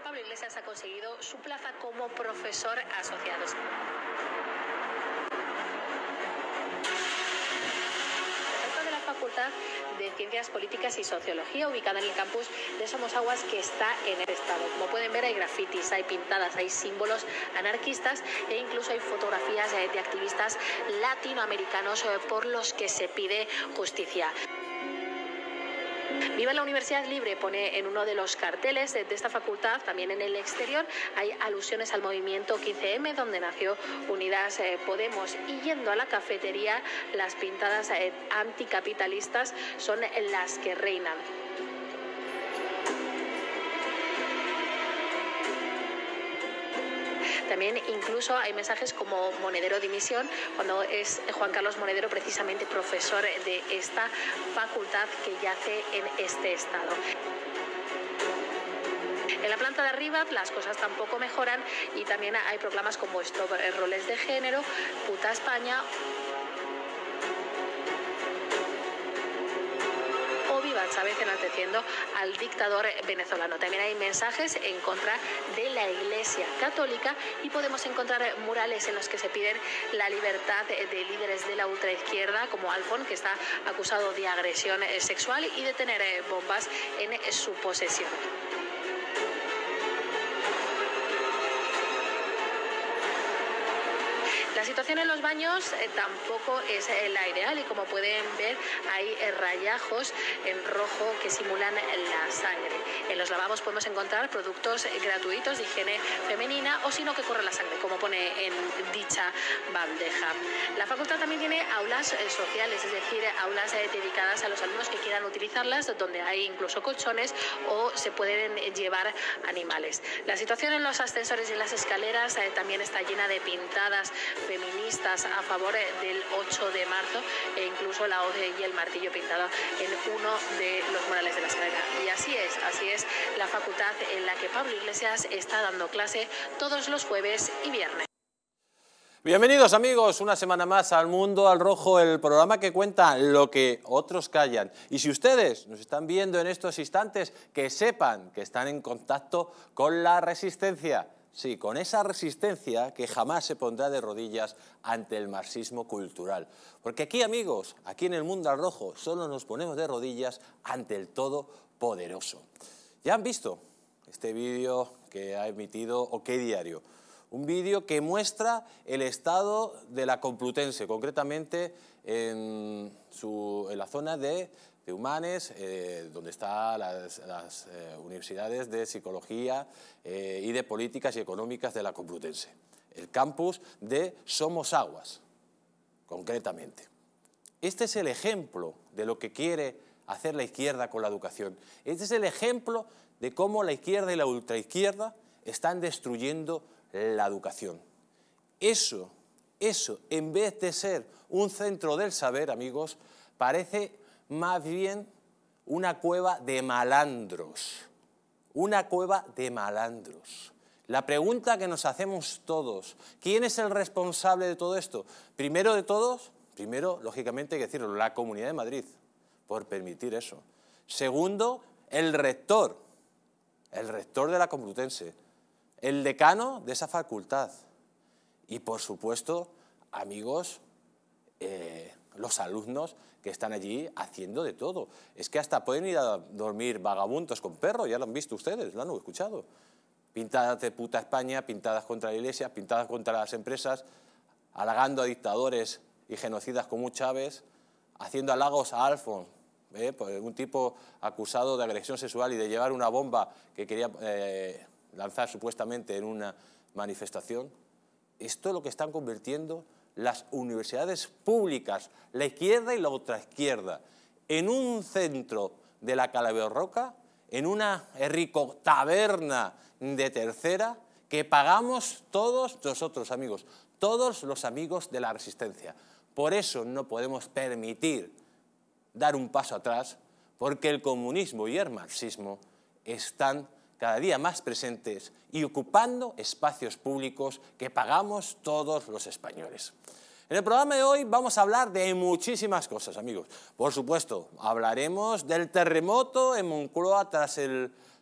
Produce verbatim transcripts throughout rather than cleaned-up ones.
Pablo Iglesias ha conseguido su plaza como profesor asociado. De la Facultad de Ciencias Políticas y Sociología, ubicada en el campus de Somosaguas, que está en el estado. Como pueden ver, hay grafitis, hay pintadas, hay símbolos anarquistas e incluso hay fotografías de activistas latinoamericanos por los que se pide justicia. Viva la Universidad Libre pone en uno de los carteles de esta facultad. También en el exterior hay alusiones al movimiento quince eme, donde nació Unidas Podemos. Y yendo a la cafetería, las pintadas anticapitalistas son las que reinan. También incluso hay mensajes como Monedero dimisión, cuando es Juan Carlos Monedero precisamente profesor de esta facultad que yace en este estado. En la planta de arriba las cosas tampoco mejoran y también hay proclamas como Stop Roles de Género, Puta España o Viva Chávez, enalteciendo al dictador venezolano. También hay mensajes en contra de la Iglesia Católica y podemos encontrar murales en los que se piden la libertad de líderes de la ultraizquierda, como Alfón, que está acusado de agresión sexual y de tener bombas en su posesión. La situación en los baños eh, tampoco es eh, la ideal y, como pueden ver, hay eh, rayajos en rojo que simulan la sangre. En los lavabos podemos encontrar productos eh, gratuitos de higiene femenina o si no que corre la sangre, como pone en dicha bandeja. La facultad también tiene aulas eh, sociales, es decir, aulas eh, dedicadas a los alumnos que quieran utilizarlas, donde hay incluso colchones o se pueden eh, llevar animales. La situación en los ascensores y en las escaleras eh, también está llena de pintadas feministas a favor del ocho de marzo e incluso la hoz y el martillo pintado en uno de los murales de la escalera. Y así es, así es la facultad en la que Pablo Iglesias está dando clase todos los jueves y viernes. Bienvenidos amigos, una semana más al Mundo al Rojo, el programa que cuenta lo que otros callan. Y si ustedes nos están viendo en estos instantes, que sepan que están en contacto con la resistencia. Sí, con esa resistencia que jamás se pondrá de rodillas ante el marxismo cultural. Porque aquí, amigos, aquí en el Mundo al Rojo, solo nos ponemos de rodillas ante el Todopoderoso. Ya han visto este vídeo que ha emitido OK Diario. Un vídeo que muestra el estado de la Complutense, concretamente en, su, en la zona de... de Humanes, eh, donde están las, las eh, universidades de Psicología eh, y de Políticas y Económicas de la Complutense. El campus de Somosaguas, concretamente. Este es el ejemplo de lo que quiere hacer la izquierda con la educación. Este es el ejemplo de cómo la izquierda y la ultraizquierda están destruyendo la educación. Eso, eso, en vez de ser un centro del saber, amigos, parece más bien una cueva de malandros, una cueva de malandros. La pregunta que nos hacemos todos, ¿quién es el responsable de todo esto? Primero de todos, primero, lógicamente hay que decirlo, la Comunidad de Madrid, por permitir eso. Segundo, el rector, el rector de la Complutense, el decano de esa facultad y, por supuesto, amigos, eh, los alumnos que están allí haciendo de todo. Es que hasta pueden ir a dormir vagabundos con perros, ya lo han visto ustedes, lo han escuchado. Pintadas de puta España, pintadas contra la Iglesia, pintadas contra las empresas, halagando a dictadores y genocidas como Chávez, haciendo halagos a Alfón, ¿eh? Pues un tipo acusado de agresión sexual y de llevar una bomba que quería eh, lanzar supuestamente en una manifestación. Esto es lo que están convirtiendo las universidades públicas, la izquierda y la ultraizquierda, en un centro de la Calaverroca, en una rico taberna de tercera que pagamos todos nosotros, amigos, todos los amigos de la resistencia. Por eso no podemos permitir dar un paso atrás, porque el comunismo y el marxismo están cada día más presentes y ocupando espacios públicos que pagamos todos los españoles. En el programa de hoy vamos a hablar de muchísimas cosas, amigos. Por supuesto, hablaremos del terremoto en Moncloa tras el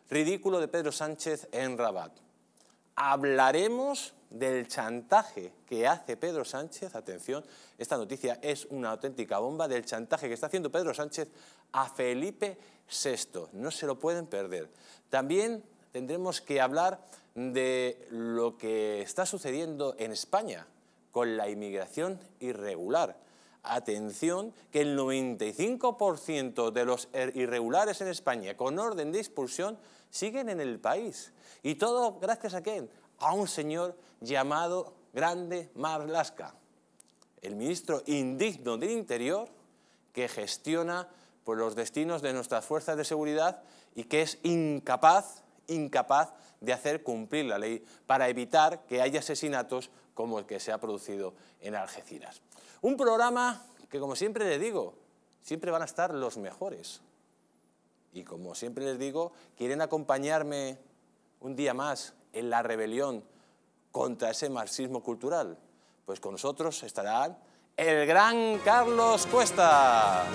ridículo de Pedro Sánchez en Rabat. Hablaremos del chantaje que hace Pedro Sánchez, atención, esta noticia es una auténtica bomba, del chantaje que está haciendo Pedro Sánchez a Felipe sexto, no se lo pueden perder. También tendremos que hablar de lo que está sucediendo en España con la inmigración irregular. Atención, que el noventa y cinco por ciento de los irregulares en España con orden de expulsión siguen en el país. ¿Y todo gracias a quién? A un señor llamado Grande Marlaska, el ministro indigno del Interior que gestiona pues, los destinos de nuestras fuerzas de seguridad y que es incapaz, incapaz de hacer cumplir la ley para evitar que haya asesinatos como el que se ha producido en Algeciras. Un programa que, como siempre les digo, siempre van a estar los mejores. Y como siempre les digo, quieren acompañarme un día más en la rebelión contra ese marxismo cultural. Pues con nosotros estará el gran Carlos Cuesta.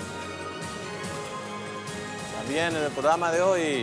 También en el programa de hoy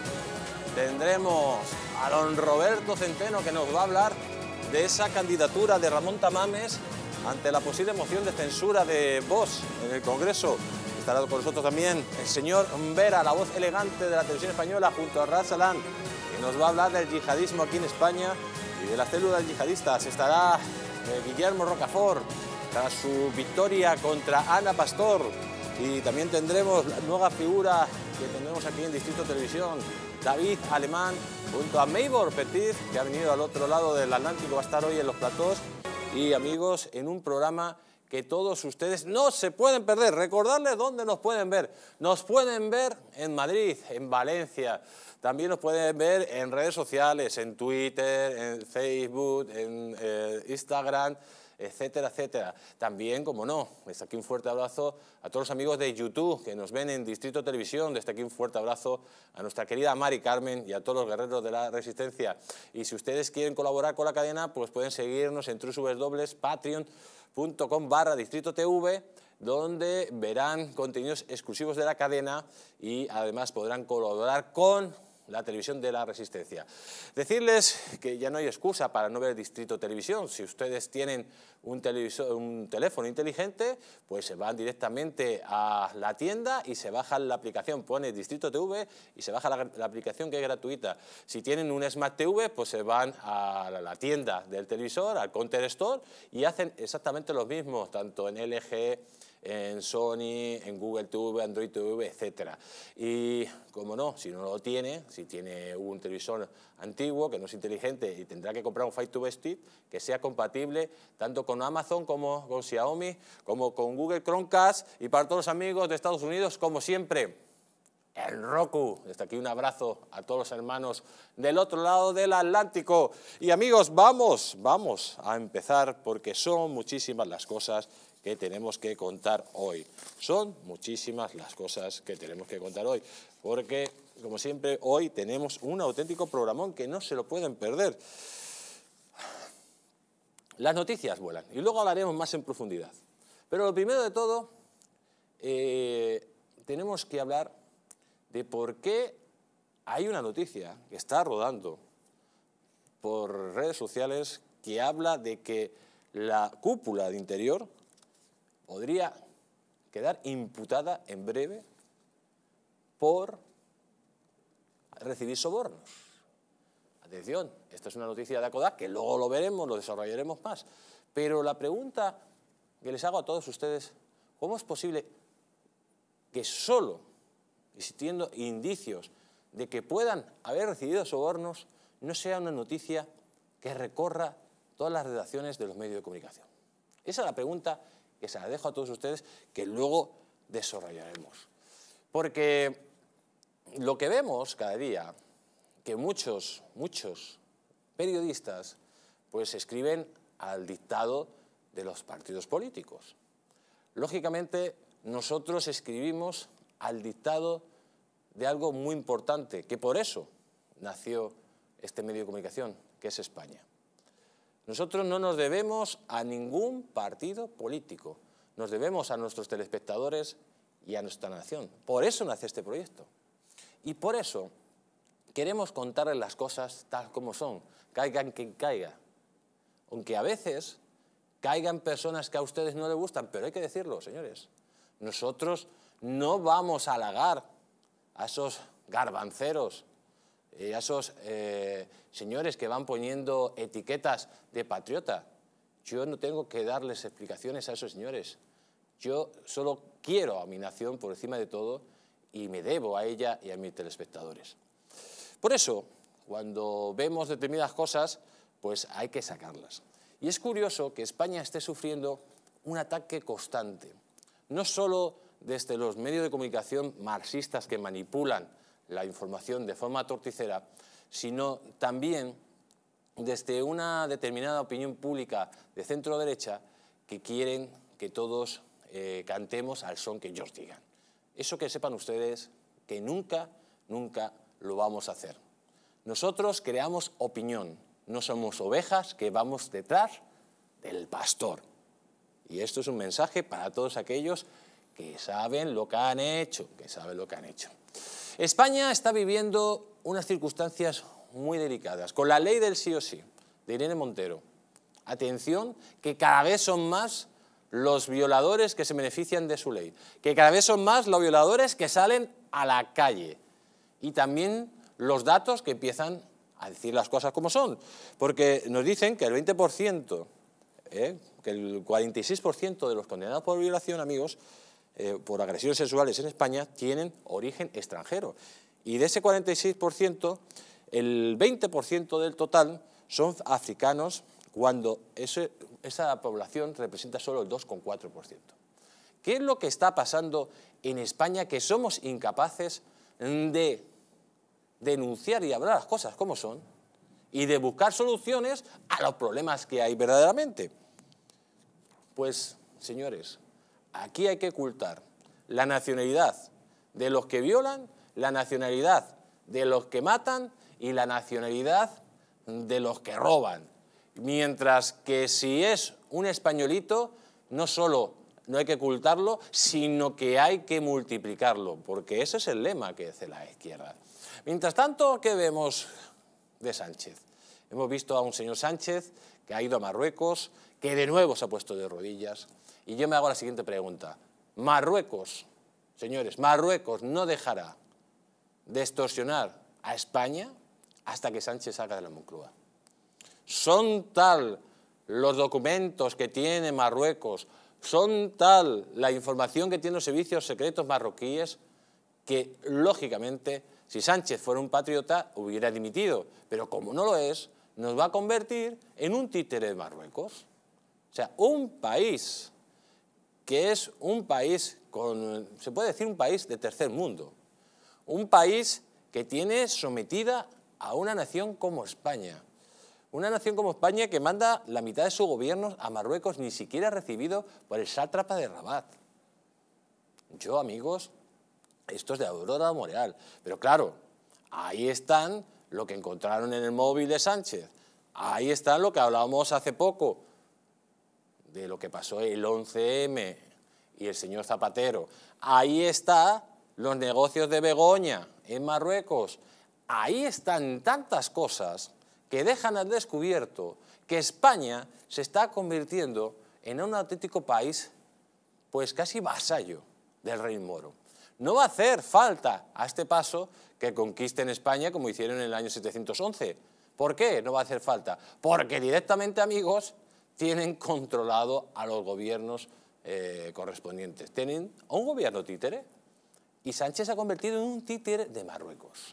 tendremos a don Roberto Centeno, que nos va a hablar de esa candidatura de Ramón Tamames ante la posible moción de censura de Vox en el Congreso. Estará con nosotros también el señor Vera, la voz elegante de la televisión española, junto a Rasalán, que nos va a hablar del yihadismo aquí en España y de las células yihadistas. Estará eh, Guillermo Rocafort tras su victoria contra Ana Pastor. Y también tendremos la nueva figura que tendremos aquí en Distrito Televisión, David Alemán, junto a Maybor Petit, que ha venido al otro lado del Atlántico, va a estar hoy en los platós. Y amigos, en un programa que todos ustedes no se pueden perder. Recordarles dónde nos pueden ver. Nos pueden ver en Madrid, en Valencia. También nos pueden ver en redes sociales, en Twitter, en Facebook, en eh, Instagram, etcétera, etcétera. También, como no, desde aquí un fuerte abrazo a todos los amigos de YouTube que nos ven en Distrito Televisión. Desde aquí un fuerte abrazo a nuestra querida Mari Carmen y a todos los guerreros de la Resistencia. Y si ustedes quieren colaborar con la cadena, pues pueden seguirnos en w w w punto patreon punto com barra Distrito T V, donde verán contenidos exclusivos de la cadena y además podrán colaborar con la televisión de la Resistencia. Decirles que ya no hay excusa para no ver Distrito Televisión. Si ustedes tienen un, televisor, un teléfono inteligente, pues se van directamente a la tienda y se bajan la aplicación. Pone Distrito T V y se baja la, la aplicación, que es gratuita. Si tienen un Smart T V, pues se van a la tienda del televisor, al Counter Store, y hacen exactamente lo mismo, tanto en L G, en Sony, en Google T V, Android T V, etcétera. Y, como no, si no lo tiene, si tiene un televisor antiguo que no es inteligente y tendrá que comprar un Fire T V Stick que sea compatible tanto con Amazon como con Xiaomi, como con Google Chromecast, y para todos los amigos de Estados Unidos, como siempre, el Roku. Desde aquí un abrazo a todos los hermanos del otro lado del Atlántico. Y amigos, vamos, vamos a empezar porque son muchísimas las cosas que tenemos que contar hoy. Son muchísimas las cosas que tenemos que contar hoy, porque, como siempre, hoy tenemos un auténtico programón que no se lo pueden perder. Las noticias vuelan y luego hablaremos más en profundidad. Pero lo primero de todo, eh, tenemos que hablar de por qué hay una noticia que está rodando por redes sociales que habla de que la cúpula de Interior podría quedar imputada en breve por recibir sobornos. Atención, esta es una noticia de Acodat que luego lo veremos, lo desarrollaremos más. Pero la pregunta que les hago a todos ustedes, ¿cómo es posible que solo existiendo indicios de que puedan haber recibido sobornos no sea una noticia que recorra todas las redacciones de los medios de comunicación? Esa es la pregunta que se la dejo a todos ustedes, que luego desarrollaremos. Porque lo que vemos cada día, que muchos, muchos periodistas pues escriben al dictado de los partidos políticos. Lógicamente, nosotros escribimos al dictado de algo muy importante, que por eso nació este medio de comunicación, que es España. Nosotros no nos debemos a ningún partido político, nos debemos a nuestros telespectadores y a nuestra nación. Por eso nace este proyecto. Y por eso queremos contarles las cosas tal como son, caigan quien caiga. Aunque a veces caigan personas que a ustedes no les gustan, pero hay que decirlo, señores. Nosotros no vamos a halagar a esos garbanceros, y a esos eh, señores que van poniendo etiquetas de patriota. Yo no tengo que darles explicaciones a esos señores. Yo solo quiero a mi nación por encima de todo y me debo a ella y a mis telespectadores. Por eso, cuando vemos determinadas cosas, pues hay que sacarlas. Y es curioso que España esté sufriendo un ataque constante, no solo desde los medios de comunicación marxistas que manipulan la información de forma torticera, sino también desde una determinada opinión pública de centro-derecha que quieren que todos eh, cantemos al son que ellos digan. Eso que sepan ustedes que nunca, nunca lo vamos a hacer. Nosotros creamos opinión, no somos ovejas que vamos detrás del pastor. Y esto es un mensaje para todos aquellos que saben lo que han hecho, que saben lo que han hecho. España está viviendo unas circunstancias muy delicadas, con la ley del sí o sí, de Irene Montero. Atención, que cada vez son más los violadores que se benefician de su ley, que cada vez son más los violadores que salen a la calle y también los datos que empiezan a decir las cosas como son, porque nos dicen que el veinte por ciento, eh, que el cuarenta y seis por ciento de los condenados por violación, amigos, Eh, por agresiones sexuales en España tienen origen extranjero. Y de ese cuarenta y seis por ciento, el veinte por ciento del total son africanos, cuando ese, esa población representa solo el dos coma cuatro por ciento. ¿Qué es lo que está pasando en España que somos incapaces de denunciar y hablar las cosas como son y de buscar soluciones a los problemas que hay verdaderamente? Pues, señores, aquí hay que ocultar la nacionalidad de los que violan, la nacionalidad de los que matan y la nacionalidad de los que roban. Mientras que si es un españolito, no solo no hay que ocultarlo, sino que hay que multiplicarlo, porque ese es el lema que dice la izquierda. Mientras tanto, ¿qué vemos de Sánchez? Hemos visto a un señor Sánchez que ha ido a Marruecos, que de nuevo se ha puesto de rodillas. Y yo me hago la siguiente pregunta. Marruecos, señores, Marruecos no dejará de extorsionar a España hasta que Sánchez salga de la Moncloa. Son tal los documentos que tiene Marruecos, son tal la información que tienen los servicios secretos marroquíes que, lógicamente, si Sánchez fuera un patriota, hubiera dimitido. Pero como no lo es, nos va a convertir en un títere de Marruecos. O sea, un país que es un país, con, se puede decir un país de tercer mundo, un país que tiene sometida a una nación como España, una nación como España que manda la mitad de su gobierno a Marruecos, ni siquiera recibido por el sátrapa de Rabat. Yo, amigos, esto es de Aurora Boreal, pero claro, ahí están lo que encontraron en el móvil de Sánchez, ahí está lo que hablábamos hace poco, de lo que pasó el once eme y el señor Zapatero. Ahí están los negocios de Begoña en Marruecos. Ahí están tantas cosas que dejan al descubierto que España se está convirtiendo en un auténtico país, pues casi vasallo del rey moro. No va a hacer falta a este paso que conquisten España como hicieron en el año setecientos once. ¿Por qué no va a hacer falta? Porque directamente, amigos, tienen controlado a los gobiernos eh, correspondientes. Tienen a un gobierno títere y Sánchez se ha convertido en un títere de Marruecos.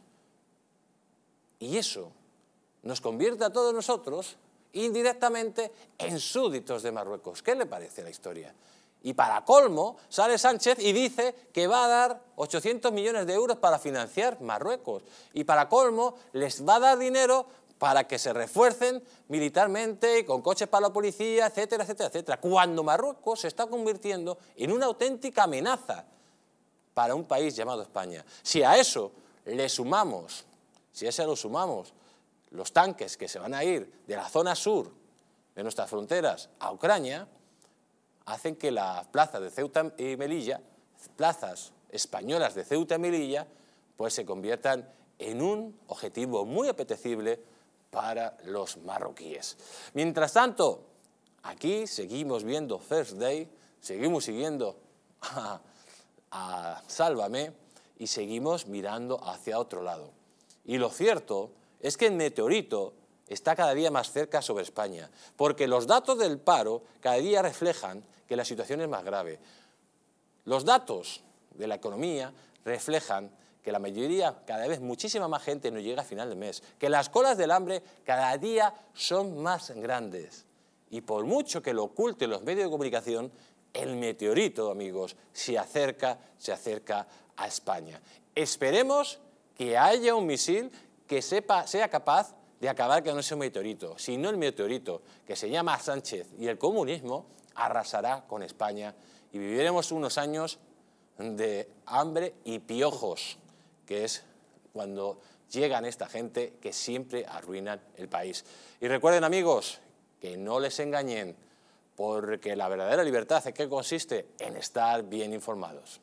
Y eso nos convierte a todos nosotros indirectamente en súbditos de Marruecos. ¿Qué le parece la historia? Y para colmo, sale Sánchez y dice que va a dar ochocientos millones de euros para financiar Marruecos. Y para colmo, les va a dar dinero para que se refuercen militarmente, con coches para la policía, etcétera, etcétera, etcétera. Cuando Marruecos se está convirtiendo en una auténtica amenaza para un país llamado España. Si a eso le sumamos, si a eso lo sumamos los tanques que se van a ir de la zona sur de nuestras fronteras a Ucrania, hacen que las plazas de Ceuta y Melilla, plazas españolas de Ceuta y Melilla, pues se conviertan en un objetivo muy apetecible para los marroquíes. Mientras tanto, aquí seguimos viendo First Day, seguimos siguiendo a, a Sálvame y seguimos mirando hacia otro lado. Y lo cierto es que el meteorito está cada día más cerca sobre España, porque los datos del paro cada día reflejan que la situación es más grave. Los datos de la economía reflejan que la mayoría, cada vez muchísima más gente no llega a final de mes, que las colas del hambre cada día son más grandes. Y por mucho que lo oculten los medios de comunicación, el meteorito, amigos, se acerca, se acerca a España. Esperemos que haya un misil que sepa, sea capaz de acabar con ese meteorito. Si no, el meteorito, que se llama Sánchez y el comunismo, arrasará con España y viviremos unos años de hambre y piojos, que es cuando llegan esta gente que siempre arruinan el país. Y recuerden, amigos, que no les engañen, porque la verdadera libertad, ¿en qué consiste? En estar bien informados.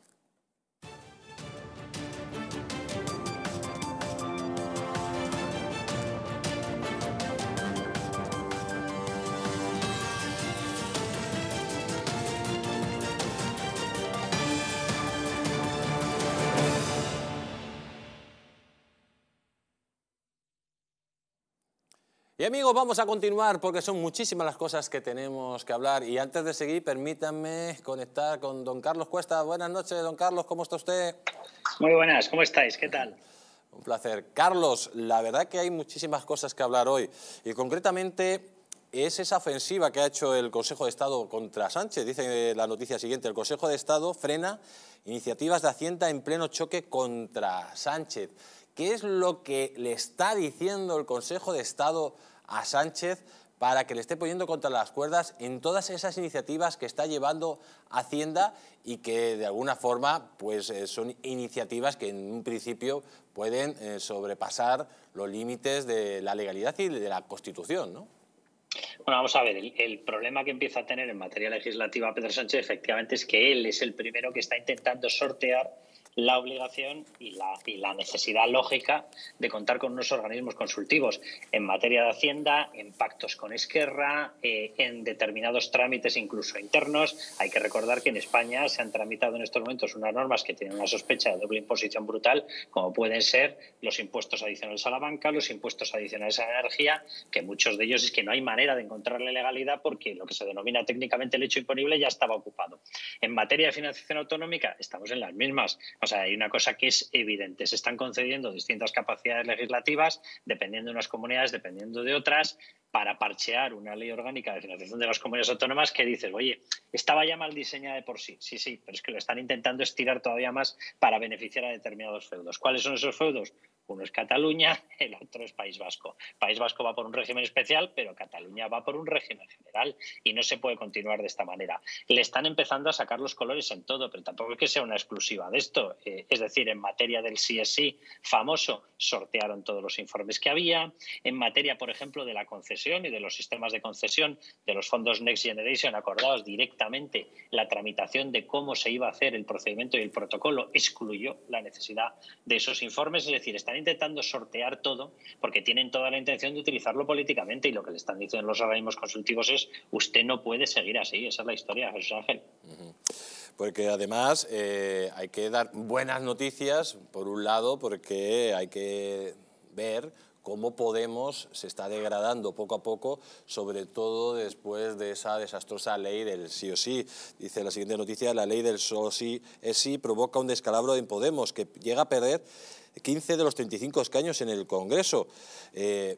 Y amigos, vamos a continuar porque son muchísimas las cosas que tenemos que hablar. Y antes de seguir, permítanme conectar con don Carlos Cuesta. Buenas noches, don Carlos, ¿cómo está usted? Muy buenas, ¿cómo estáis? ¿Qué tal? Un placer. Carlos, la verdad que hay muchísimas cosas que hablar hoy. Y concretamente es esa ofensiva que ha hecho el Consejo de Estado contra Sánchez. Dice la noticia siguiente: el Consejo de Estado frena iniciativas de Hacienda en pleno choque contra Sánchez. ¿Qué es lo que le está diciendo el Consejo de Estado a Sánchez para que le esté poniendo contra las cuerdas en todas esas iniciativas que está llevando Hacienda y que de alguna forma pues, eh, son iniciativas que en un principio pueden eh, sobrepasar los límites de la legalidad y de la Constitución, ¿no? Bueno, vamos a ver, el, el problema que empieza a tener en materia legislativa Pedro Sánchez efectivamente es que él es el primero que está intentando sortear la obligación y la, y la necesidad lógica de contar con unos organismos consultivos en materia de Hacienda, en pactos con Esquerra, eh, en determinados trámites incluso internos. Hay que recordar que en España se han tramitado en estos momentos unas normas que tienen una sospecha de doble imposición brutal, como pueden ser los impuestos adicionales a la banca, los impuestos adicionales a la energía, que muchos de ellos es que no hay manera de encontrarle legalidad porque lo que se denomina técnicamente el hecho imponible ya estaba ocupado. En materia de financiación autonómica estamos en las mismas. O sea, hay una cosa que es evidente. Se están concediendo distintas capacidades legislativas, dependiendo de unas comunidades, dependiendo de otras, para parchear una ley orgánica de financiación de las comunidades autónomas que dices, oye, estaba ya mal diseñada de por sí. Sí, sí, pero es que lo están intentando estirar todavía más para beneficiar a determinados feudos. ¿Cuáles son esos feudos? Uno es Cataluña, el otro es País Vasco. País Vasco va por un régimen especial, pero Cataluña va por un régimen general y no se puede continuar de esta manera. Le están empezando a sacar los colores en todo, pero tampoco es que sea una exclusiva de esto. Eh, es decir, en materia del sí es sí famoso, sortearon todos los informes que había. En materia, por ejemplo, de la concesión y de los sistemas de concesión de los fondos Next Generation, acordados directamente la tramitación de cómo se iba a hacer el procedimiento y el protocolo, excluyó la necesidad de esos informes. Es decir, están intentando sortear todo porque tienen toda la intención de utilizarlo políticamente y lo que le están diciendo los organismos consultivos es usted no puede seguir así. Esa es la historia, Jesús Ángel. Uh-huh. Porque además eh, hay que dar buenas noticias, por un lado, porque hay que ver cómo Podemos se está degradando poco a poco, sobre todo después de esa desastrosa ley del sí o sí. Dice la siguiente noticia: la ley del solo sí es sí provoca un descalabro en Podemos, que llega a perder quince de los treinta y cinco escaños en el Congreso. Eh,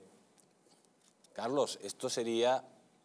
Carlos, esto sería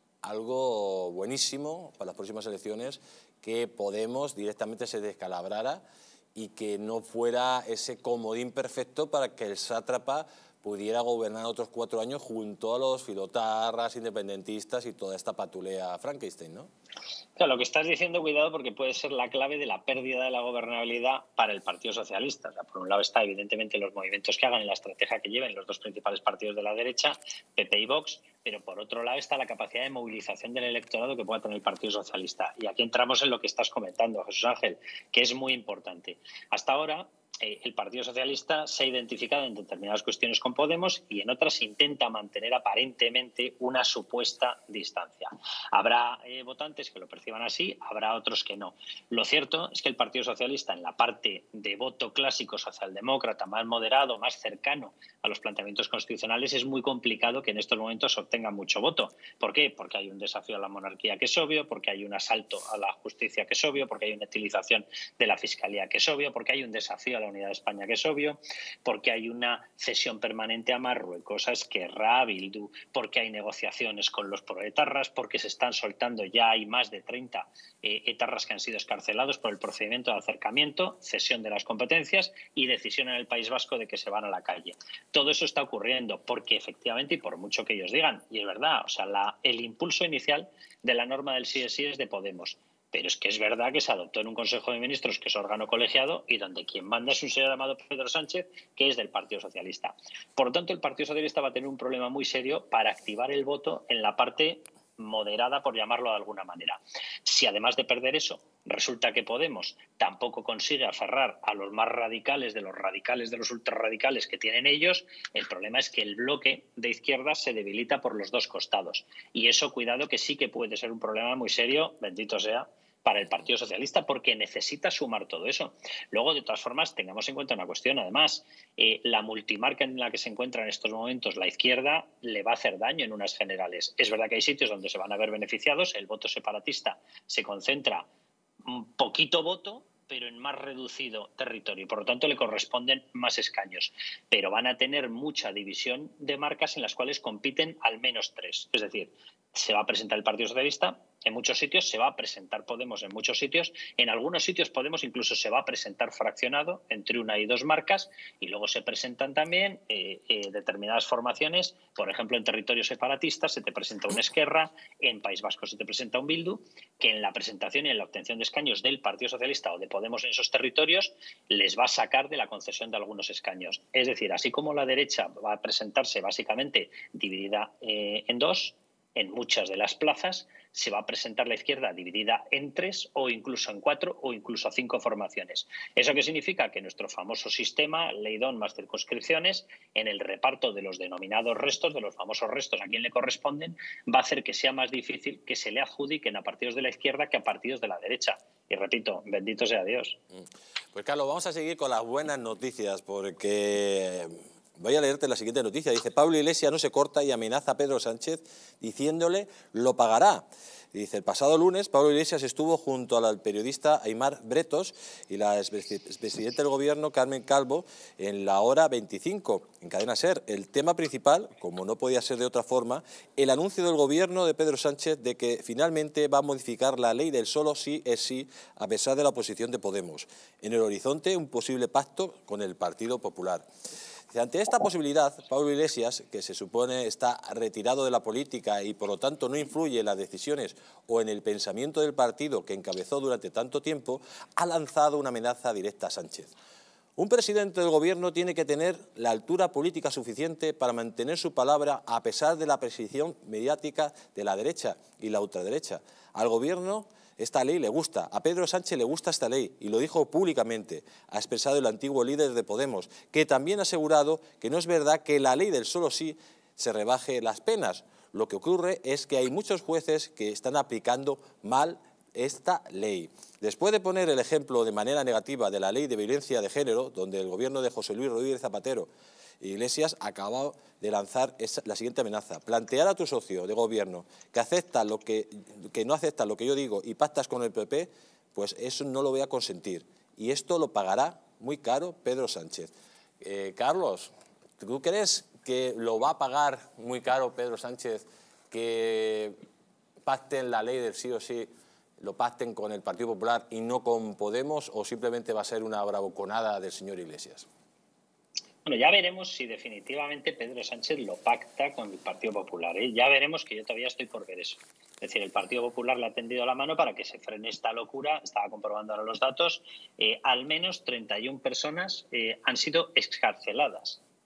algo buenísimo para las próximas elecciones, que Podemos directamente se descalabrara y que no fuera ese comodín perfecto para que el sátrapa pudiera gobernar otros cuatro años junto a los filotarras, independentistas y toda esta patulea Frankenstein, ¿no? Claro, lo que estás diciendo, cuidado, porque puede ser la clave de la pérdida de la gobernabilidad para el Partido Socialista. O sea, por un lado está evidentemente los movimientos que hagan y la estrategia que lleven los dos principales partidos de la derecha, P P y Vox, pero por otro lado está la capacidad de movilización del electorado que pueda tener el Partido Socialista. Y aquí entramos en lo que estás comentando, Jesús Ángel, que es muy importante. Hasta ahora Eh, el Partido Socialista se ha identificado en determinadas cuestiones con Podemos y en otras intenta mantener aparentemente una supuesta distancia. Habrá eh, votantes que lo perciban así, habrá otros que no. Lo cierto es que el Partido Socialista, en la parte de voto clásico socialdemócrata, más moderado, más cercano a los planteamientos constitucionales, es muy complicado que en estos momentos obtenga mucho voto. ¿Por qué? Porque hay un desafío a la monarquía que es obvio, porque hay un asalto a la justicia que es obvio, porque hay una utilización de la Fiscalía que es obvio, porque hay un desafío a la unidad de España que es obvio, porque hay una cesión permanente a Marruecos, a Esquerra, a Bildu, porque hay negociaciones con los proetarras, porque se están soltando, ya hay más de treinta eh, etarras que han sido escarcelados por el procedimiento de acercamiento, cesión de las competencias y decisión en el País Vasco de que se van a la calle. Todo eso está ocurriendo porque efectivamente, y por mucho que ellos digan, y es verdad, o sea, la, el impulso inicial de la norma del sí es sí es de Podemos. Pero es que es verdad que se adoptó en un Consejo de Ministros, que es órgano colegiado, y donde quien manda es un señor llamado Pedro Sánchez, que es del Partido Socialista. Por lo tanto, el Partido Socialista va a tener un problema muy serio para activar el voto en la parte moderada, por llamarlo de alguna manera. Si además de perder eso, resulta que Podemos tampoco consigue aferrar a los más radicales de los radicales de los ultrarradicales que tienen ellos, el problema es que el bloque de izquierdas se debilita por los dos costados. Y eso, cuidado, que sí que puede ser un problema muy serio, bendito sea, para el Partido Socialista, porque necesita sumar todo eso. Luego, de todas formas, tengamos en cuenta una cuestión. Además, eh, la multimarca en la que se encuentra en estos momentos la izquierda le va a hacer daño en unas generales. Es verdad que hay sitios donde se van a ver beneficiados. El voto separatista se concentra un poquito voto, pero en más reducido territorio. Por lo tanto, le corresponden más escaños. Pero van a tener mucha división de marcas en las cuales compiten al menos tres. Es decir, se va a presentar el Partido Socialista en muchos sitios, se va a presentar Podemos en muchos sitios, en algunos sitios Podemos incluso se va a presentar fraccionado entre una y dos marcas, y luego se presentan también eh, eh, determinadas formaciones, por ejemplo en territorios separatistas se te presenta un Esquerra, en País Vasco se te presenta un Bildu, que en la presentación y en la obtención de escaños del Partido Socialista o de Podemos en esos territorios les va a sacar de la concesión de algunos escaños. Es decir, así como la derecha va a presentarse básicamente dividida eh, en dos, en muchas de las plazas se va a presentar la izquierda dividida en tres o incluso en cuatro o incluso cinco formaciones. ¿Eso qué significa? Que nuestro famoso sistema, Leidón más circunscripciones, en el reparto de los denominados restos, de los famosos restos a quien le corresponden, va a hacer que sea más difícil que se le adjudiquen a partidos de la izquierda que a partidos de la derecha. Y repito, bendito sea Dios. Pues Carlos, vamos a seguir con las buenas noticias porque... voy a leerte la siguiente noticia. Dice, Pablo Iglesias no se corta y amenaza a Pedro Sánchez diciéndole lo pagará. Dice, el pasado lunes Pablo Iglesias estuvo junto al periodista Aimar Bretos y la expresidenta del Gobierno Carmen Calvo en la hora veinticinco, en Cadena SER. El tema principal, como no podía ser de otra forma, el anuncio del Gobierno de Pedro Sánchez de que finalmente va a modificar la ley del solo sí es sí a pesar de la oposición de Podemos. En el horizonte, un posible pacto con el Partido Popular. Ante esta posibilidad, Pablo Iglesias, que se supone está retirado de la política y por lo tanto no influye en las decisiones o en el pensamiento del partido que encabezó durante tanto tiempo, ha lanzado una amenaza directa a Sánchez. Un presidente del Gobierno tiene que tener la altura política suficiente para mantener su palabra a pesar de la presión mediática de la derecha y la ultraderecha. Al Gobierno esta ley le gusta, a Pedro Sánchez le gusta esta ley y lo dijo públicamente, ha expresado el antiguo líder de Podemos, que también ha asegurado que no es verdad que la ley del solo sí se rebaje las penas. Lo que ocurre es que hay muchos jueces que están aplicando mal esta ley. Después de poner el ejemplo de manera negativa de la ley de violencia de género, donde el gobierno de José Luis Rodríguez Zapatero, Iglesias acaba de lanzar esa, la siguiente amenaza: plantear a tu socio de gobierno que acepta lo que, que no acepta lo que yo digo y pactas con el P P, pues eso no lo voy a consentir. Y esto lo pagará muy caro Pedro Sánchez. Eh, Carlos, ¿tú crees que lo va a pagar muy caro Pedro Sánchez que pacten la ley del sí o sí, lo pacten con el Partido Popular y no con Podemos, o simplemente va a ser una bravuconada del señor Iglesias? Bueno, ya veremos si definitivamente Pedro Sánchez lo pacta con el Partido Popular, ¿eh? Ya veremos, que yo todavía estoy por ver eso. Es decir, el Partido Popular le ha tendido la mano para que se frene esta locura. Estaba comprobando ahora los datos. Eh, al menos treinta y una personas eh, han sido excarceladas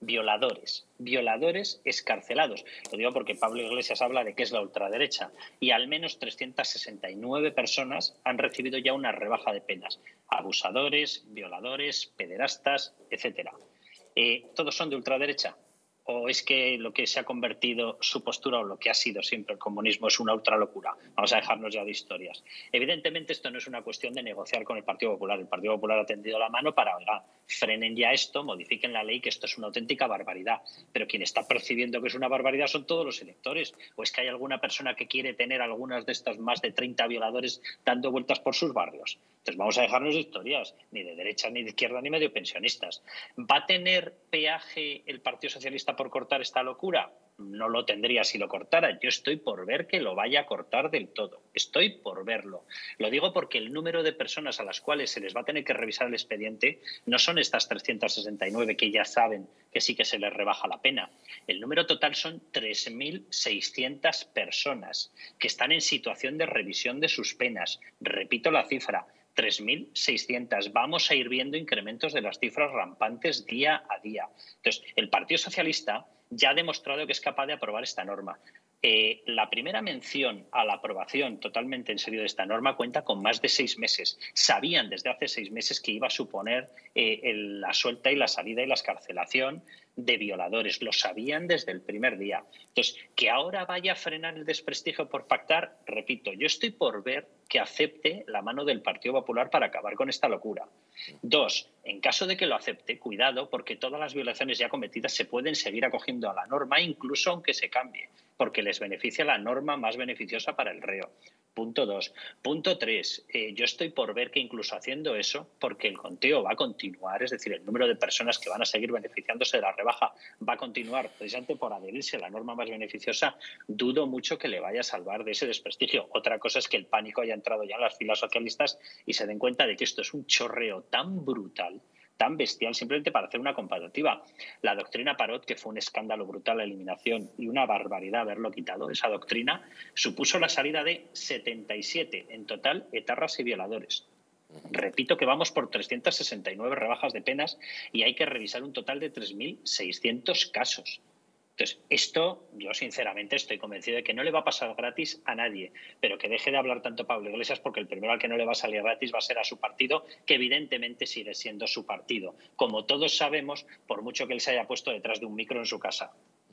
violadores, violadores excarcelados. Lo digo porque Pablo Iglesias habla de que es la ultraderecha y al menos trescientas sesenta y nueve personas han recibido ya una rebaja de penas. Abusadores, violadores, pederastas, etcétera. Eh, ¿Todos son de ultraderecha? ¿O es que lo que se ha convertido su postura o lo que ha sido siempre el comunismo es una ultralocura? Vamos a dejarnos ya de historias. Evidentemente esto no es una cuestión de negociar con el Partido Popular. El Partido Popular ha tendido la mano para, oiga, frenen ya esto, modifiquen la ley, que esto es una auténtica barbaridad. Pero quien está percibiendo que es una barbaridad son todos los electores. ¿O es que hay alguna persona que quiere tener algunas de estas más de treinta violadores dando vueltas por sus barrios? Entonces vamos a dejarnos de historias, ni de derecha, ni de izquierda, ni medio pensionistas. ¿Va a tener peaje el Partido Socialista por cortar esta locura? No lo tendría si lo cortara. Yo estoy por ver que lo vaya a cortar del todo. Estoy por verlo. Lo digo porque el número de personas a las cuales se les va a tener que revisar el expediente no son estas trescientas sesenta y nueve que ya saben que sí que se les rebaja la pena. El número total son tres mil seiscientas personas que están en situación de revisión de sus penas. Repito la cifra. tres mil seiscientas. Vamos a ir viendo incrementos de las cifras rampantes día a día. Entonces, el Partido Socialista ya ha demostrado que es capaz de aprobar esta norma. Eh, la primera mención a la aprobación totalmente en serio de esta norma cuenta con más de seis meses. Sabían desde hace seis meses que iba a suponer eh, el, la suelta y la salida y la excarcelación de violadores. Lo sabían desde el primer día. Entonces, que ahora vaya a frenar el desprestigio por pactar, repito, yo estoy por ver que acepte la mano del Partido Popular para acabar con esta locura. Dos, en caso de que lo acepte, cuidado, porque todas las violaciones ya cometidas se pueden seguir acogiendo a la norma, incluso aunque se cambie, porque les beneficia la norma más beneficiosa para el reo. Punto dos. Punto tres. Eh, yo estoy por ver que incluso haciendo eso, porque el conteo va a continuar, es decir, el número de personas que van a seguir beneficiándose de la rebaja va a continuar precisamente por adherirse a la norma más beneficiosa, dudo mucho que le vaya a salvar de ese desprestigio. Otra cosa es que el pánico haya entrado ya en las filas socialistas y se den cuenta de que esto es un chorreo tan brutal, tan bestial, simplemente para hacer una comparativa. La doctrina Parot, que fue un escándalo brutal la eliminación y una barbaridad haberlo quitado, esa doctrina supuso la salida de setenta y siete en total etarras y violadores. Repito que vamos por trescientas sesenta y nueve rebajas de penas y hay que revisar un total de tres mil seiscientos casos. Entonces, esto yo sinceramente estoy convencido de que no le va a pasar gratis a nadie, pero que deje de hablar tanto Pablo Iglesias, porque el primero al que no le va a salir gratis va a ser a su partido, que evidentemente sigue siendo su partido, como todos sabemos, por mucho que él se haya puesto detrás de un micro en su casa.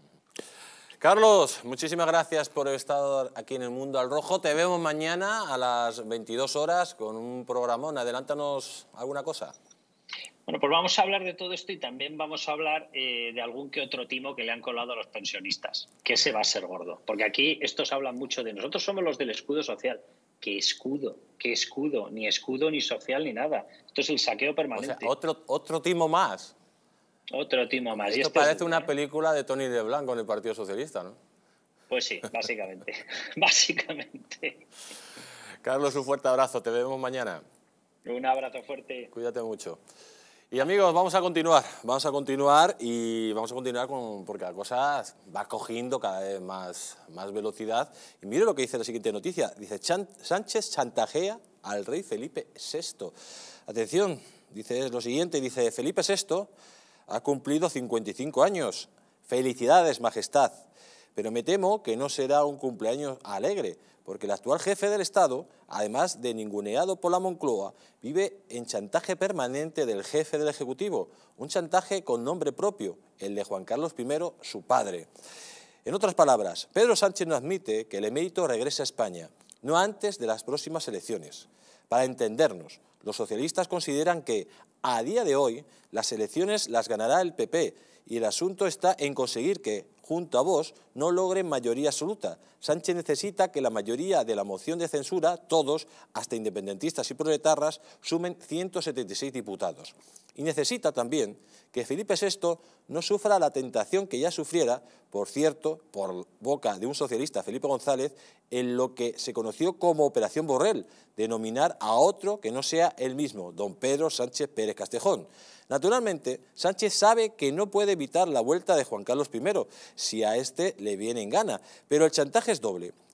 Carlos, muchísimas gracias por estar aquí en El Mundo al Rojo. Te vemos mañana a las veintidós horas con un programón. Adelántanos alguna cosa. Bueno, pues vamos a hablar de todo esto y también vamos a hablar eh, de algún que otro timo que le han colado a los pensionistas, que ese va a ser gordo. Porque aquí estos hablan mucho de nosotros somos los del escudo social. ¿Qué escudo? ¿Qué escudo? Ni escudo, ni social, ni nada. Esto es el saqueo permanente. O sea, otro, otro timo más. Otro timo más. Esto y este parece es, una ¿eh? película de Tony Leblanc con el Partido Socialista, ¿no? Pues sí, básicamente. básicamente. Carlos, un fuerte abrazo. Te vemos mañana. Un abrazo fuerte. Cuídate mucho. Y amigos, vamos a continuar, vamos a continuar y vamos a continuar con, porque la cosa va cogiendo cada vez más, más velocidad. Y mire lo que dice la siguiente noticia, dice Sánchez chantajea al rey Felipe sexto. Atención, dice lo siguiente, dice Felipe sexto ha cumplido cincuenta y cinco años. Felicidades, majestad. Pero me temo que no será un cumpleaños alegre, porque el actual jefe del Estado, además de ninguneado por la Moncloa, vive en chantaje permanente del jefe del Ejecutivo, un chantaje con nombre propio, el de Juan Carlos primero, su padre. En otras palabras, Pedro Sánchez no admite que el emérito regrese a España, no antes de las próximas elecciones. Para entendernos, los socialistas consideran que, a día de hoy, las elecciones las ganará el P P, y el asunto está en conseguir que, junto a Vox, no logren mayoría absoluta. Sánchez necesita que la mayoría de la moción de censura, todos, hasta independentistas y proletarras, sumen ciento setenta y seis diputados. Y necesita también que Felipe sexto no sufra la tentación que ya sufriera, por cierto, por boca de un socialista, Felipe González, en lo que se conoció como Operación Borrell, de nominar a otro que no sea él mismo, don Pedro Sánchez Pérez Castejón. Naturalmente, Sánchez sabe que no puede evitar la vuelta de Juan Carlos primero, si a este le viene en gana, pero el chantaje es doble.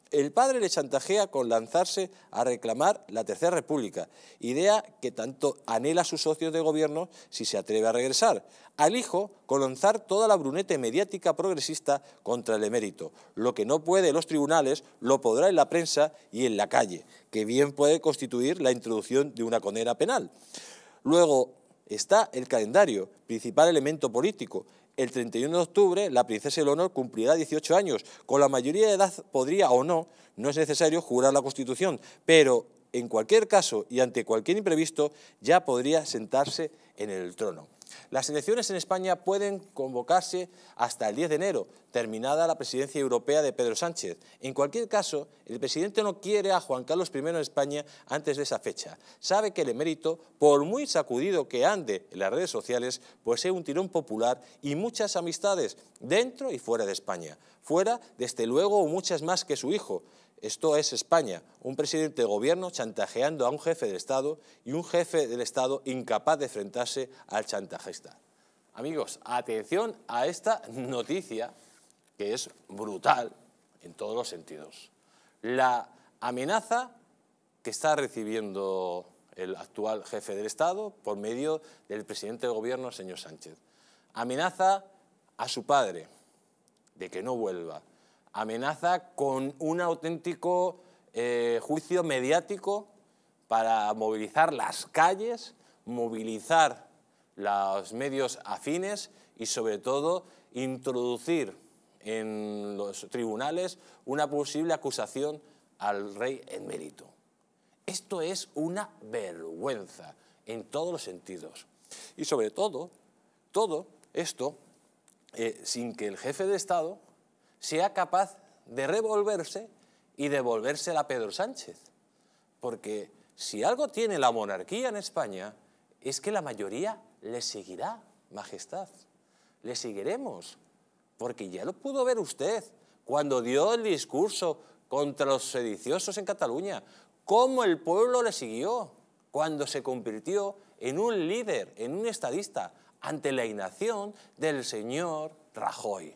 El padre le chantajea con lanzarse a reclamar la Tercera República, idea que tanto anhela a sus socios de gobierno si se atreve a regresar. Al hijo con lanzar toda la brunete mediática progresista contra el emérito. Lo que no puede en los tribunales lo podrá en la prensa y en la calle, que bien puede constituir la introducción de una condena penal. Luego está el calendario, principal elemento político. El treinta y uno de octubre la princesa Leonor cumplirá dieciocho años. Con la mayoría de edad podría o no, no es necesario jurar la Constitución, pero en cualquier caso y ante cualquier imprevisto ya podría sentarse en el trono. Las elecciones en España pueden convocarse hasta el diez de enero, terminada la presidencia europea de Pedro Sánchez. En cualquier caso, el presidente no quiere a Juan Carlos primero en España antes de esa fecha. Sabe que el emérito, por muy sacudido que ande en las redes sociales, posee un tirón popular y muchas amistades dentro y fuera de España. Fuera, desde luego, muchas más que su hijo. Esto es España, un presidente de gobierno chantajeando a un jefe del Estado y un jefe del Estado incapaz de enfrentarse al chantajista. Amigos, atención a esta noticia que es brutal en todos los sentidos. La amenaza que está recibiendo el actual jefe del Estado por medio del presidente del gobierno, señor Sánchez. Amenaza a su padre de que no vuelva. Amenaza con un auténtico eh, juicio mediático para movilizar las calles, movilizar los medios afines y sobre todo introducir en los tribunales una posible acusación al rey emérito. Esto es una vergüenza en todos los sentidos. Y sobre todo, todo esto eh, sin que el jefe de Estado sea capaz de revolverse y devolvérsela a Pedro Sánchez. Porque si algo tiene la monarquía en España es que la mayoría le seguirá, majestad. Le seguiremos. Porque ya lo pudo ver usted cuando dio el discurso contra los sediciosos en Cataluña. Cómo el pueblo le siguió cuando se convirtió en un líder, en un estadista, ante la inacción del señor Rajoy.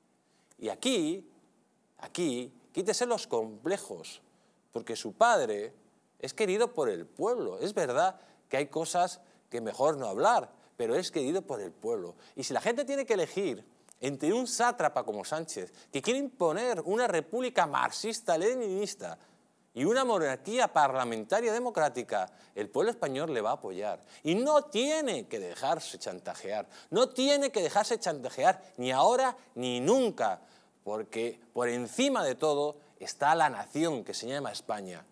Y aquí, aquí, quítese los complejos, porque su padre es querido por el pueblo. Es verdad que hay cosas que mejor no hablar, pero es querido por el pueblo. Y si la gente tiene que elegir entre un sátrapa como Sánchez, que quiere imponer una república marxista-leninista y una monarquía parlamentaria democrática, el pueblo español le va a apoyar. Y no tiene que dejarse chantajear, no tiene que dejarse chantajear ni ahora ni nunca, porque por encima de todo está la nación que se llama España.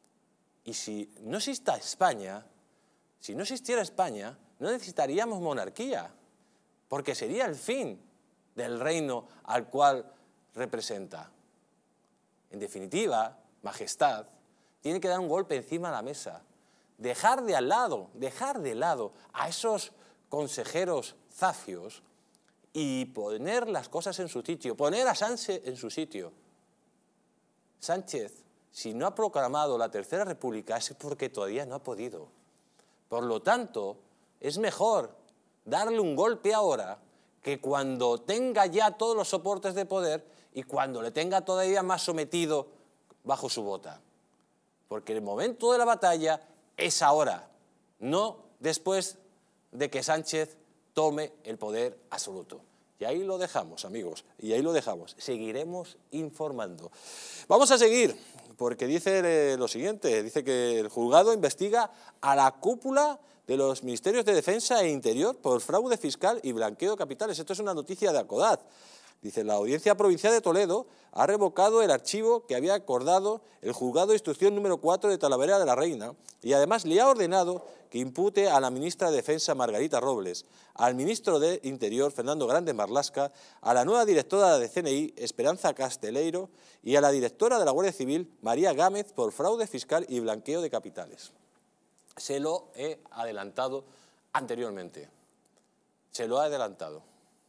Y si no exista España, si no existiera España, no necesitaríamos monarquía, porque sería el fin del reino al cual representa. En definitiva, majestad, tiene que dar un golpe encima de la mesa, dejar de al lado, dejar de lado a esos consejeros zafios y poner las cosas en su sitio, poner a Sánchez en su sitio. Sánchez, si no ha proclamado la Tercera República es porque todavía no ha podido. Por lo tanto, es mejor darle un golpe ahora que cuando tenga ya todos los soportes de poder y cuando le tenga todavía más sometido bajo su bota. Porque el momento de la batalla es ahora, no después de que Sánchez tome el poder absoluto. Y ahí lo dejamos, amigos, y ahí lo dejamos. Seguiremos informando. Vamos a seguir, porque dice lo siguiente, dice que el juzgado investiga a la cúpula de los Ministerios de Defensa e Interior por fraude fiscal y blanqueo de capitales. Esto es una noticia de Acodat. Dice, la Audiencia Provincial de Toledo ha revocado el archivo que había acordado el Juzgado de Instrucción número cuatro de Talavera de la Reina y además le ha ordenado que impute a la ministra de Defensa Margarita Robles, al ministro de Interior Fernando Grande Marlaska, a la nueva directora de C N I Esperanza Casteleiro y a la directora de la Guardia Civil María Gámez por fraude fiscal y blanqueo de capitales. Se lo he adelantado anteriormente. Se lo he adelantado.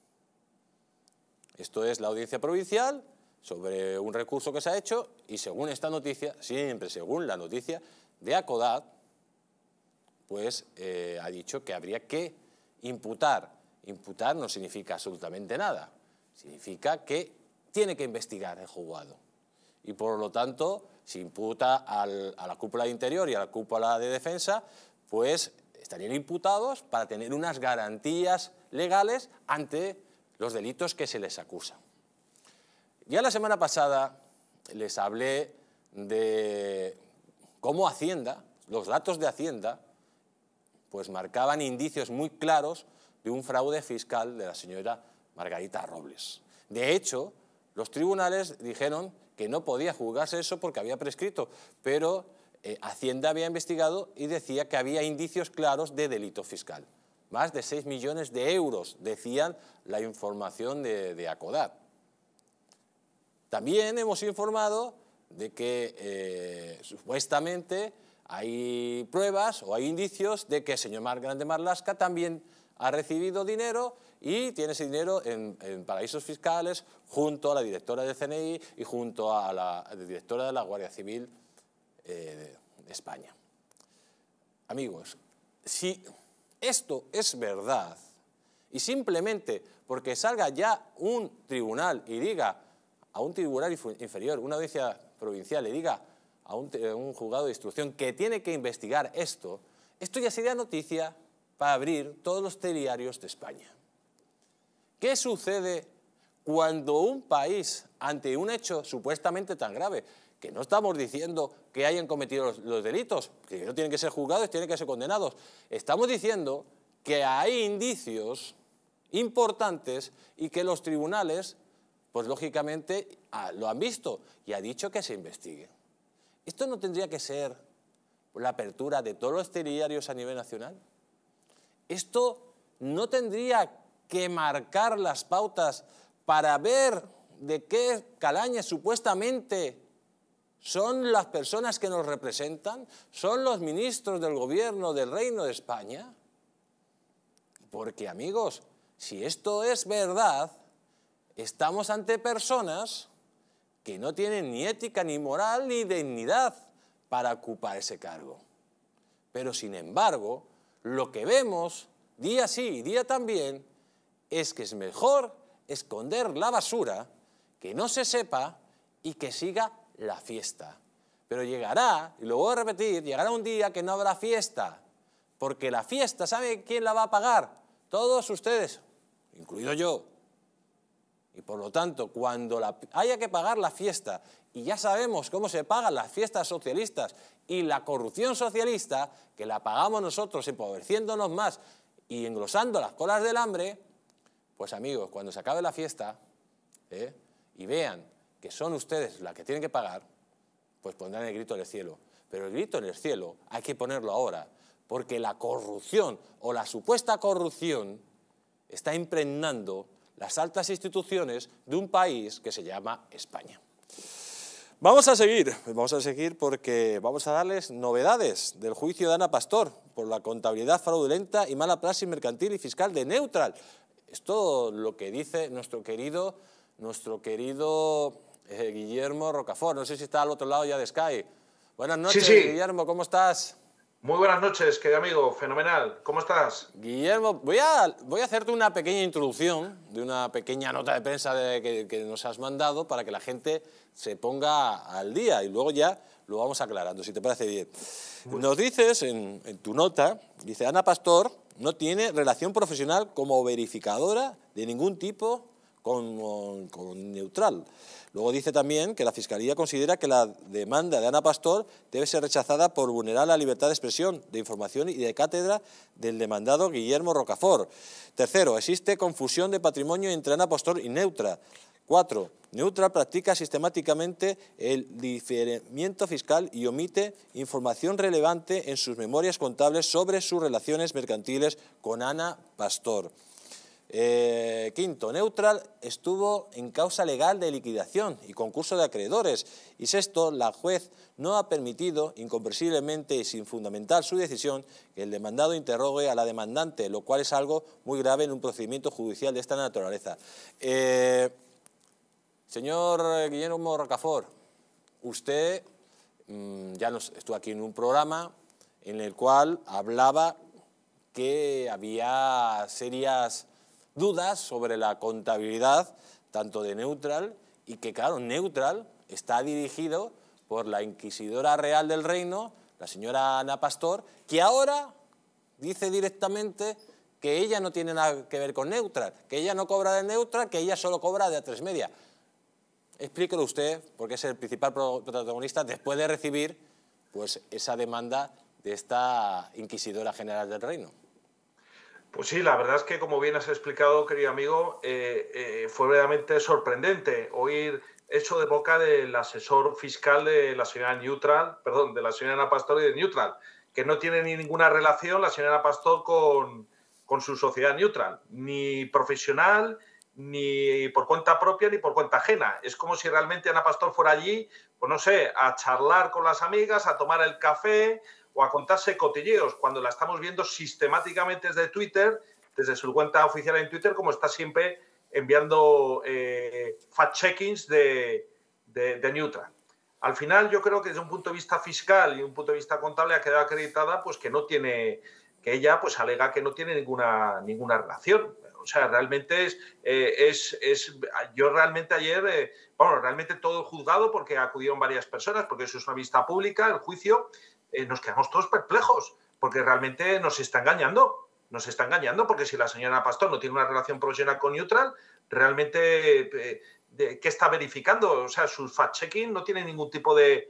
Esto es la Audiencia Provincial sobre un recurso que se ha hecho y según esta noticia, siempre según la noticia de Acodat, pues eh, ha dicho que habría que imputar. Imputar no significa absolutamente nada. Significa que tiene que investigar el juzgado. y por lo tanto se imputa al, a la cúpula de Interior y a la cúpula de Defensa, pues estarían imputados para tener unas garantías legales ante los delitos que se les acusan. Ya la semana pasada les hablé de cómo Hacienda, los datos de Hacienda, pues marcaban indicios muy claros de un fraude fiscal de la señora Margarita Robles. De hecho, los tribunales dijeron que no podía juzgarse eso porque había prescrito, pero eh, Hacienda había investigado y decía que había indicios claros de delito fiscal. Más de seis millones de euros, decían la información de, de Acodat. También hemos informado de que eh, supuestamente hay pruebas o hay indicios de que el señor Mar Grande Marlaska también ha recibido dinero y tiene ese dinero en, en paraísos fiscales junto a la directora del C N I y junto a la, a la directora de la Guardia Civil eh, de España. Amigos, si esto es verdad y simplemente porque salga ya un tribunal y diga a un tribunal inferior, una audiencia provincial, le diga a un, a un juzgado de instrucción que tiene que investigar esto, esto ya sería noticia para abrir todos los telediarios de España. ¿Qué sucede cuando un país, ante un hecho supuestamente tan grave, que no estamos diciendo que hayan cometido los, los delitos, que no tienen que ser juzgados, tienen que ser condenados, estamos diciendo que hay indicios importantes y que los tribunales, pues lógicamente lo han visto y ha dicho que se investigue? ¿Esto no tendría que ser la apertura de todos los telediarios a nivel nacional? ¿Esto no tendría que marcar las pautas para ver de qué calaña supuestamente son las personas que nos representan? ¿Son los ministros del gobierno del Reino de España? Porque, amigos, si esto es verdad, estamos ante personas que no tienen ni ética, ni moral, ni dignidad para ocupar ese cargo. Pero, sin embargo, lo que vemos día sí y día también es que es mejor esconder la basura, que no se sepa y que siga la fiesta. Pero llegará, y lo voy a repetir, llegará un día que no habrá fiesta, porque la fiesta, ¿sabe quién la va a pagar? Todos ustedes, incluido yo. Y por lo tanto, cuando la, haya que pagar la fiesta, y ya sabemos cómo se pagan las fiestas socialistas y la corrupción socialista, que la pagamos nosotros empobreciéndonos más y engrosando las colas del hambre, pues amigos, cuando se acabe la fiesta ¿eh? y vean que son ustedes las que tienen que pagar, pues pondrán el grito en el cielo. Pero el grito en el cielo hay que ponerlo ahora, porque la corrupción o la supuesta corrupción está impregnando las altas instituciones de un país que se llama España. Vamos a seguir, vamos a seguir porque vamos a darles novedades del juicio de Ana Pastor por la contabilidad fraudulenta y mala praxis mercantil y fiscal de Neutral. Esto lo que dice nuestro querido, nuestro querido eh, Guillermo Rocafort. No sé si está al otro lado ya de Sky. Buenas noches, sí, sí. Guillermo, ¿cómo estás? Muy buenas noches, querido amigo, fenomenal. ¿Cómo estás? Guillermo, voy a, voy a hacerte una pequeña introducción de una pequeña nota de prensa de, que, que nos has mandado para que la gente se ponga al día y luego ya lo vamos aclarando, si te parece bien. Nos dices en, en tu nota, dice Ana Pastor no tiene relación profesional como verificadora de ningún tipo con, con Neutral. Luego dice también que la Fiscalía considera que la demanda de Ana Pastor debe ser rechazada por vulnerar la libertad de expresión, de información y de cátedra del demandado Guillermo Rocafort. Tercero, existe confusión de patrimonio entre Ana Pastor y Neutral. Cuatro, Neutral practica sistemáticamente el diferimiento fiscal y omite información relevante en sus memorias contables sobre sus relaciones mercantiles con Ana Pastor. Eh, quinto, Neutral estuvo en causa legal de liquidación y concurso de acreedores. Y sexto, la juez no ha permitido, incomprensiblemente y sin fundamentar su decisión, que el demandado interrogue a la demandante, lo cual es algo muy grave en un procedimiento judicial de esta naturaleza. Eh, señor Guillermo Rocafort, usted mmm, ya nos, estuvo aquí en un programa en el cual hablaba que había serias dudas sobre la contabilidad tanto de Neutral y que, claro, Neutral está dirigido por la inquisidora real del reino, la señora Ana Pastor, que ahora dice directamente que ella no tiene nada que ver con Neutral, que ella no cobra de Neutral, que ella solo cobra de A tres Media. Explíquelo usted, porque es el principal protagonista después de recibir pues, esa demanda de esta inquisidora general del reino. Pues sí, la verdad es que, como bien has explicado, querido amigo, eh, eh, fue verdaderamente sorprendente oír eso de boca del asesor fiscal de la señora Neutral, perdón, de la señora Ana Pastor y de Neutral, que no tiene ni ninguna relación la señora Ana Pastor con, con su sociedad Neutral, ni profesional, ni por cuenta propia, ni por cuenta ajena. Es como si realmente Ana Pastor fuera allí, pues no sé, a charlar con las amigas, a tomar el café o a contarse cotilleos, cuando la estamos viendo sistemáticamente desde Twitter, desde su cuenta oficial en Twitter, como está siempre enviando eh, fact-checkings de, de, de Neutral. Al final, yo creo que desde un punto de vista fiscal y un punto de vista contable ha quedado acreditada pues, que no tiene, que ella pues, alega que no tiene ninguna, ninguna relación. O sea, realmente es, eh, es, es... Yo realmente ayer, eh, bueno, realmente todo el juzgado, porque acudieron varias personas, porque eso es una vista pública, el juicio, eh, nos quedamos todos perplejos, porque realmente nos está engañando. Nos está engañando, porque si la señora Pastor no tiene una relación profesional con Neutral, realmente, eh, de, ¿qué está verificando? O sea, su fact-checking no tiene ningún tipo de,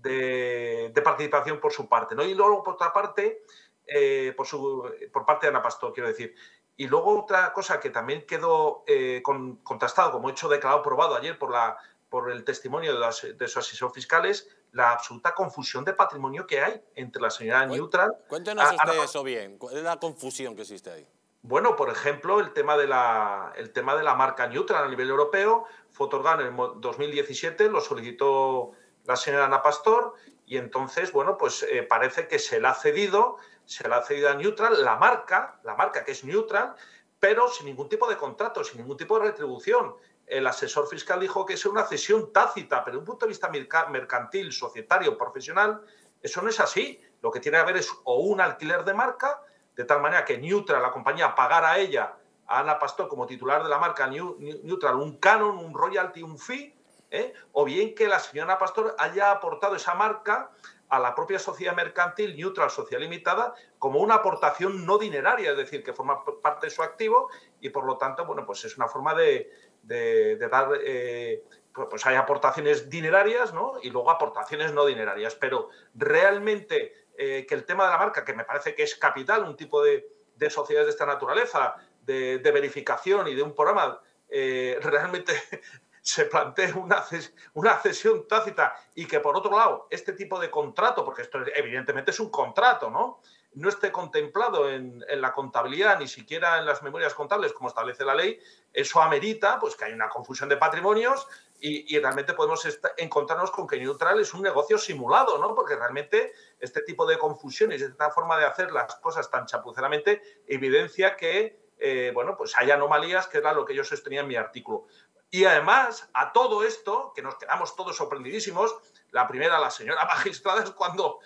de, de participación por su parte, ¿no? Y luego, por otra parte, eh, por, su, por parte de Ana Pastor, quiero decir. Y luego otra cosa que también quedó eh, con, contrastado, como hecho declarado probado ayer por, la, por el testimonio de, las, de su asesor fiscal, es la absoluta confusión de patrimonio que hay entre la señora Neutral... Cuéntenos usted Ana, eso bien, ¿cuál es la confusión que existe ahí? Bueno, por ejemplo, el tema de la, el tema de la marca Neutral a nivel europeo fue otorgado en el dos mil diecisiete, lo solicitó la señora Ana Pastor y entonces, bueno, pues eh, parece que se le ha cedido, se le ha cedido a Neutral la marca, la marca que es Neutral, pero sin ningún tipo de contrato, sin ningún tipo de retribución. El asesor fiscal dijo que es una cesión tácita, pero desde un punto de vista mercantil, societario, profesional, eso no es así. Lo que tiene que haber es o un alquiler de marca, de tal manera que Neutral, la compañía, pagara a ella, a Ana Pastor, como titular de la marca Neutral, un canon, un royalty, un fee, ¿eh? O bien que la señora Ana Pastor haya aportado esa marca a la propia sociedad mercantil Neutral Sociedad Limitada como una aportación no dineraria, es decir, que forma parte de su activo y, por lo tanto, bueno, pues es una forma de... De, de dar, eh, pues hay aportaciones dinerarias, ¿no? Y luego aportaciones no dinerarias, pero realmente eh, que el tema de la marca, que me parece que es capital, un tipo de, de sociedades de esta naturaleza, de, de verificación y de un programa, eh, realmente se plantee una, ces, una cesión tácita y que, por otro lado, este tipo de contrato, porque esto evidentemente es un contrato, ¿no?, no esté contemplado en, en la contabilidad, ni siquiera en las memorias contables, como establece la ley, eso amerita pues, que hay una confusión de patrimonios y, y realmente podemos encontrarnos con que Neutral es un negocio simulado, ¿no? Porque realmente este tipo de confusiones, esta forma de hacer las cosas tan chapuceramente, evidencia que eh, bueno, pues hay anomalías, que era lo que yo sostenía en mi artículo. Y además, a todo esto, que nos quedamos todos sorprendidísimos, la primera, la señora magistrada, es cuando...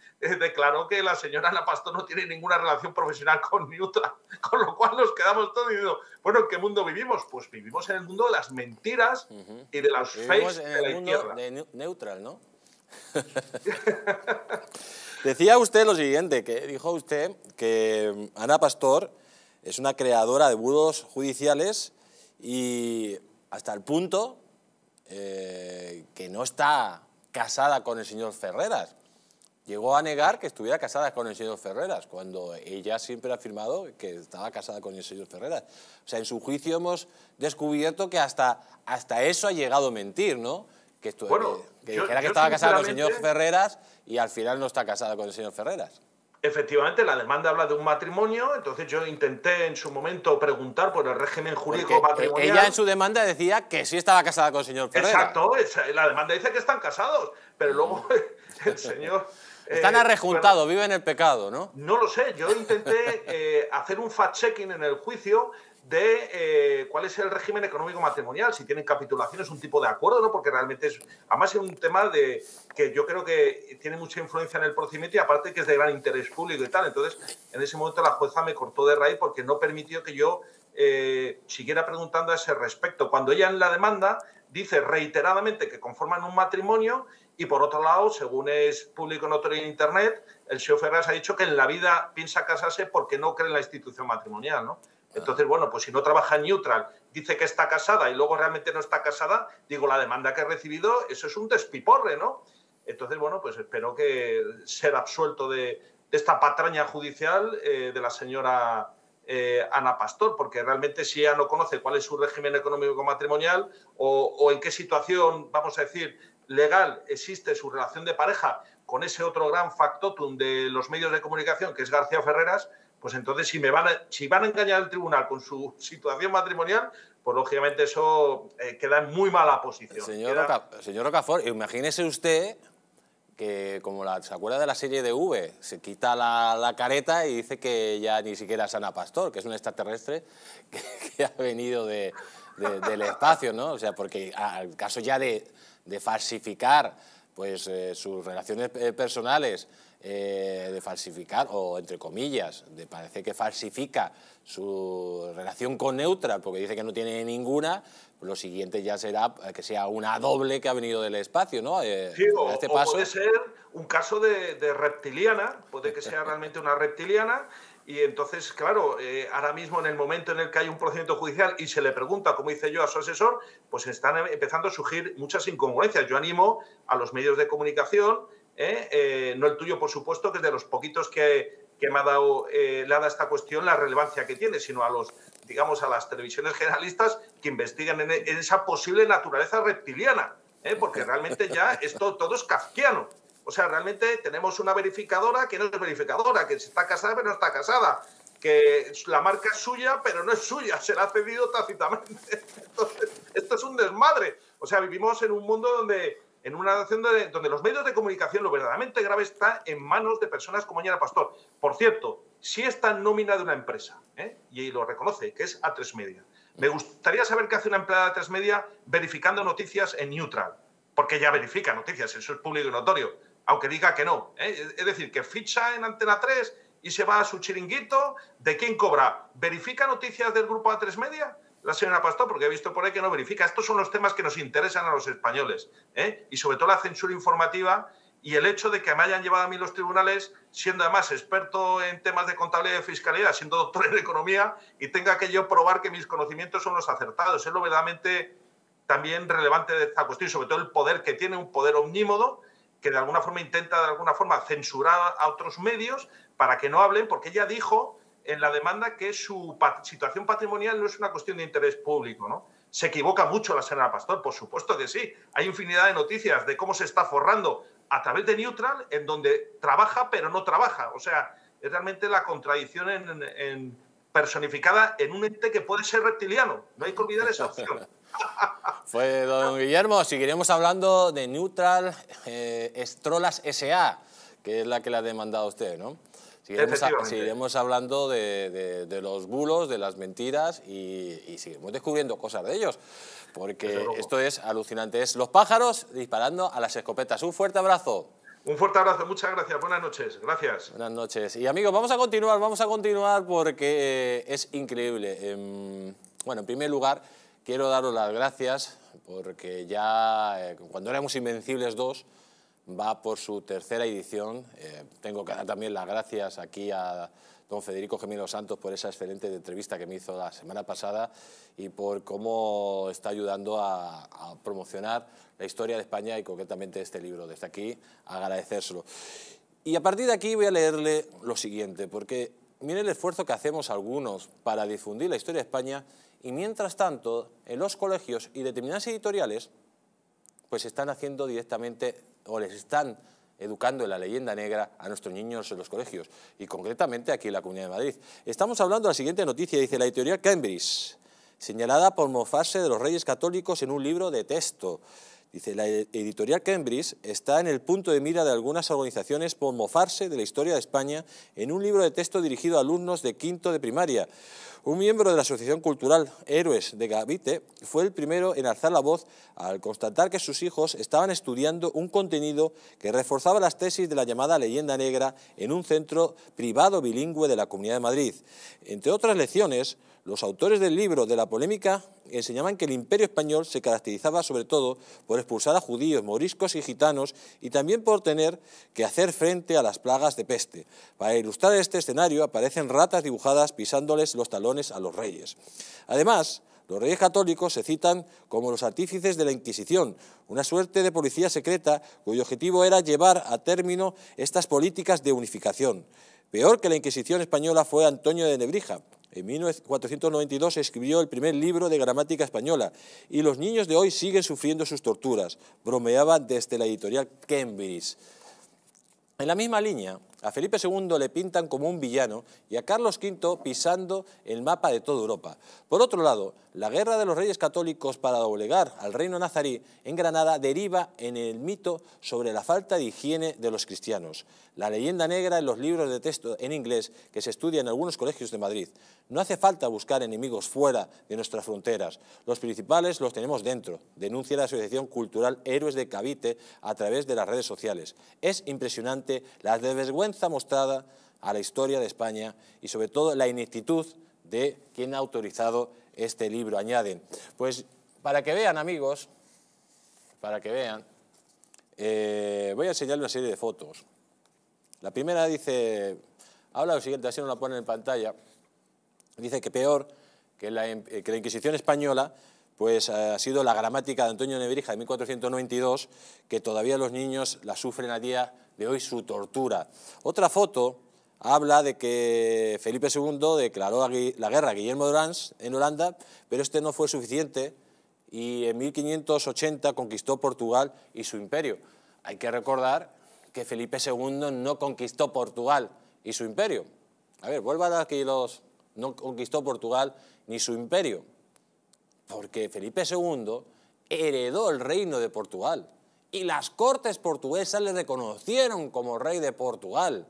declaró que la señora Ana Pastor no tiene ninguna relación profesional con Neutral, con lo cual nos quedamos todos diciendo, bueno, ¿en qué mundo vivimos? Pues vivimos en el mundo de las mentiras uh-huh. y de las fakes de la mundo izquierda. De Neutral, ¿no? Decía usted lo siguiente, que dijo usted que Ana Pastor es una creadora de bulos judiciales y hasta el punto eh, que no está casada con el señor Ferreras. Llegó a negar que estuviera casada con el señor Ferreras, cuando ella siempre ha afirmado que estaba casada con el señor Ferreras. O sea, en su juicio hemos descubierto que hasta, hasta eso ha llegado a mentir, ¿no? Que, estu bueno, que, que yo, dijera que yo estaba casada con el señor Ferreras y al final no está casada con el señor Ferreras. Efectivamente, la demanda habla de un matrimonio, entonces yo intenté en su momento preguntar por el régimen jurídico Porque matrimonial. Ella en su demanda decía que sí estaba casada con el señor Ferreras. Exacto, la demanda dice que están casados, pero luego el señor... Están eh, arrejuntados, bueno, viven en el pecado, ¿no? No lo sé, yo intenté eh, hacer un fact-checking en el juicio de eh, cuál es el régimen económico matrimonial, si tienen capitulaciones, un tipo de acuerdo, ¿no? Porque realmente es, además es un tema de, que yo creo que tiene mucha influencia en el procedimiento y aparte que es de gran interés público y tal. Entonces, en ese momento la jueza me cortó de raíz porque no permitió que yo eh, siguiera preguntando a ese respecto. Cuando ella en la demanda dice reiteradamente que conforman un matrimonio y, por otro lado, según es público notorio en Internet, el señor Ferreras ha dicho que en la vida piensa casarse porque no cree en la institución matrimonial, ¿no? Entonces, bueno, pues si no trabaja en Neutral, dice que está casada y luego realmente no está casada, digo, la demanda que ha recibido, eso es un despiporre, ¿no? Entonces, bueno, pues espero que ser absuelto de, de esta patraña judicial eh, de la señora eh, Ana Pastor, porque realmente si ella no conoce cuál es su régimen económico matrimonial o, o en qué situación, vamos a decir, legal existe su relación de pareja con ese otro gran factotum de los medios de comunicación, que es García Ferreras, pues entonces si, me van a, si van a engañar al tribunal con su situación matrimonial, pues lógicamente eso eh, queda en muy mala posición. Señor, queda... Roca, señor Rocafort, imagínese usted que, como la, se acuerda de la serie de V, se quita la, la careta y dice que ya ni siquiera es Ana Pastor, que es un extraterrestre que, que ha venido de, de, del espacio, ¿no? O sea, porque al caso ya de, de falsificar pues, eh, sus relaciones personales, eh, de falsificar, o entre comillas, de parece que falsifica su relación con Neutral, porque dice que no tiene ninguna, lo siguiente ya será que sea una doble que ha venido del espacio, ¿no? Eh, sí, o, este o paso... puede ser un caso de, de reptiliana, puede que sea realmente una reptiliana, y entonces, claro, eh, ahora mismo en el momento en el que hay un procedimiento judicial y se le pregunta, como hice yo a su asesor, pues están empezando a surgir muchas incongruencias. Yo animo a los medios de comunicación, eh, eh, no el tuyo, por supuesto, que es de los poquitos que, que me ha dado, eh, le ha dado esta cuestión la relevancia que tiene, sino a los, digamos, a las televisiones generalistas que investiguen en, en esa posible naturaleza reptiliana, ¿eh? Porque realmente ya esto todo es kafkiano. O sea, realmente tenemos una verificadora que no es verificadora, que está casada pero no está casada, que la marca es suya pero no es suya, se la ha cedido tácitamente. Entonces, esto es un desmadre. O sea, vivimos en un mundo donde, en una nación donde, donde los medios de comunicación, lo verdaderamente grave está en manos de personas como Ana Pastor. Por cierto, si está en nómina de una empresa, ¿eh? Y lo reconoce, que es A tres Media. Me gustaría saber qué hace una empleada de A tres Media verificando noticias en Neutral, porque ella verifica noticias, eso es público y notorio, aunque diga que no, ¿eh? Es decir, que ficha en Antena tres y se va a su chiringuito. ¿De quién cobra? ¿Verifica noticias del grupo A tres Media? La señora Pastor, porque he visto por ahí que no verifica. Estos son los temas que nos interesan a los españoles, ¿eh? Y sobre todo la censura informativa y el hecho de que me hayan llevado a mí los tribunales, siendo además experto en temas de contabilidad y fiscalidad, siendo doctor en economía, y tenga que yo probar que mis conocimientos son los acertados. Es lo verdaderamente también relevante de esta cuestión, y sobre todo el poder que tiene, un poder omnímodo, que de alguna forma intenta de alguna forma censurar a otros medios para que no hablen, porque ella dijo en la demanda que su pat- situación patrimonial no es una cuestión de interés público, ¿no? Se equivoca mucho la señora Pastor, por supuesto que sí. Hay infinidad de noticias de cómo se está forrando a través de Neutral, en donde trabaja pero no trabaja. O sea, es realmente la contradicción en, en, en personificada en un ente que puede ser reptiliano. No hay que olvidar esa opción. Fue don Guillermo, seguiremos hablando de Neutral eh, Estrolas S A, que es la que le ha demandado a usted, ¿no? Seguiremos, a, seguiremos hablando de, de, de los bulos, de las mentiras y, y seguiremos descubriendo cosas de ellos, porque esto es alucinante. Es los pájaros disparando a las escopetas. Un fuerte abrazo. Un fuerte abrazo, muchas gracias, buenas noches, gracias. Buenas noches. Y amigos, vamos a continuar, vamos a continuar porque eh, es increíble. Eh, bueno, en primer lugar, quiero daros las gracias porque ya, eh, cuando éramos Invencibles dos, va por su tercera edición. Eh, tengo que dar también las gracias aquí a don Federico Gemelo Santos por esa excelente entrevista que me hizo la semana pasada y por cómo está ayudando a, a promocionar la historia de España y concretamente este libro. Desde aquí, agradecérselo. Y a partir de aquí voy a leerle lo siguiente, porque miren el esfuerzo que hacemos algunos para difundir la historia de España y mientras tanto en los colegios y determinadas editoriales pues están haciendo directamente o les están educando en la leyenda negra a nuestros niños en los colegios y concretamente aquí en la Comunidad de Madrid. Estamos hablando de la siguiente noticia, dice la editorial Cambridge, señalada por mofarse de los Reyes Católicos en un libro de texto. Dice, la editorial Cambridge está en el punto de mira de algunas organizaciones por mofarse de la historia de España en un libro de texto dirigido a alumnos de quinto de primaria. Un miembro de la Asociación Cultural Héroes de Gavite fue el primero en alzar la voz al constatar que sus hijos estaban estudiando un contenido que reforzaba las tesis de la llamada leyenda negra en un centro privado bilingüe de la Comunidad de Madrid. Entre otras lecciones, Los autores del libro de la polémica enseñaban que el Imperio español se caracterizaba sobre todo por expulsar a judíos, moriscos y gitanos y también por tener que hacer frente a las plagas de peste. Para ilustrar este escenario aparecen ratas dibujadas pisándoles los talones a los reyes. Además, los reyes católicos se citan como los artífices de la Inquisición, una suerte de policía secreta cuyo objetivo era llevar a término estas políticas de unificación. Peor que la Inquisición española fue Antonio de Nebrija. En mil cuatrocientos noventa y dos escribió el primer libro de gramática española y los niños de hoy siguen sufriendo sus torturas, bromeaban desde la editorial Cambridge. En la misma línea, a Felipe segundo le pintan como un villano y a Carlos quinto pisando el mapa de toda Europa. Por otro lado, la guerra de los reyes católicos para doblegar al reino nazarí en Granada deriva en el mito sobre la falta de higiene de los cristianos. La leyenda negra en los libros de texto en inglés que se estudian en algunos colegios de Madrid. No hace falta buscar enemigos fuera de nuestras fronteras. Los principales los tenemos dentro, denuncia la Asociación Cultural Héroes de Cavite a través de las redes sociales. Es impresionante la desvergüenza mostrada a la historia de España y sobre todo la ineptitud de quien ha autorizado este libro, añaden. Pues para que vean, amigos, para que vean, eh, voy a enseñarles una serie de fotos. La primera dice, habla lo siguiente, así no la ponen en pantalla, dice que peor que la, que la Inquisición española pues ha sido la gramática de Antonio de Nebrija de mil cuatrocientos noventa y dos, que todavía los niños la sufren a día de hoy su tortura. Otra foto habla de que Felipe segundo declaró la guerra a Guillermo de Orange en Holanda, pero este no fue suficiente y en mil quinientos ochenta conquistó Portugal y su imperio. Hay que recordar que Felipe segundo no conquistó Portugal y su imperio. A ver, vuelvan aquí los... No conquistó Portugal ni su imperio, porque Felipe segundo heredó el reino de Portugal y las cortes portuguesas le reconocieron como rey de Portugal.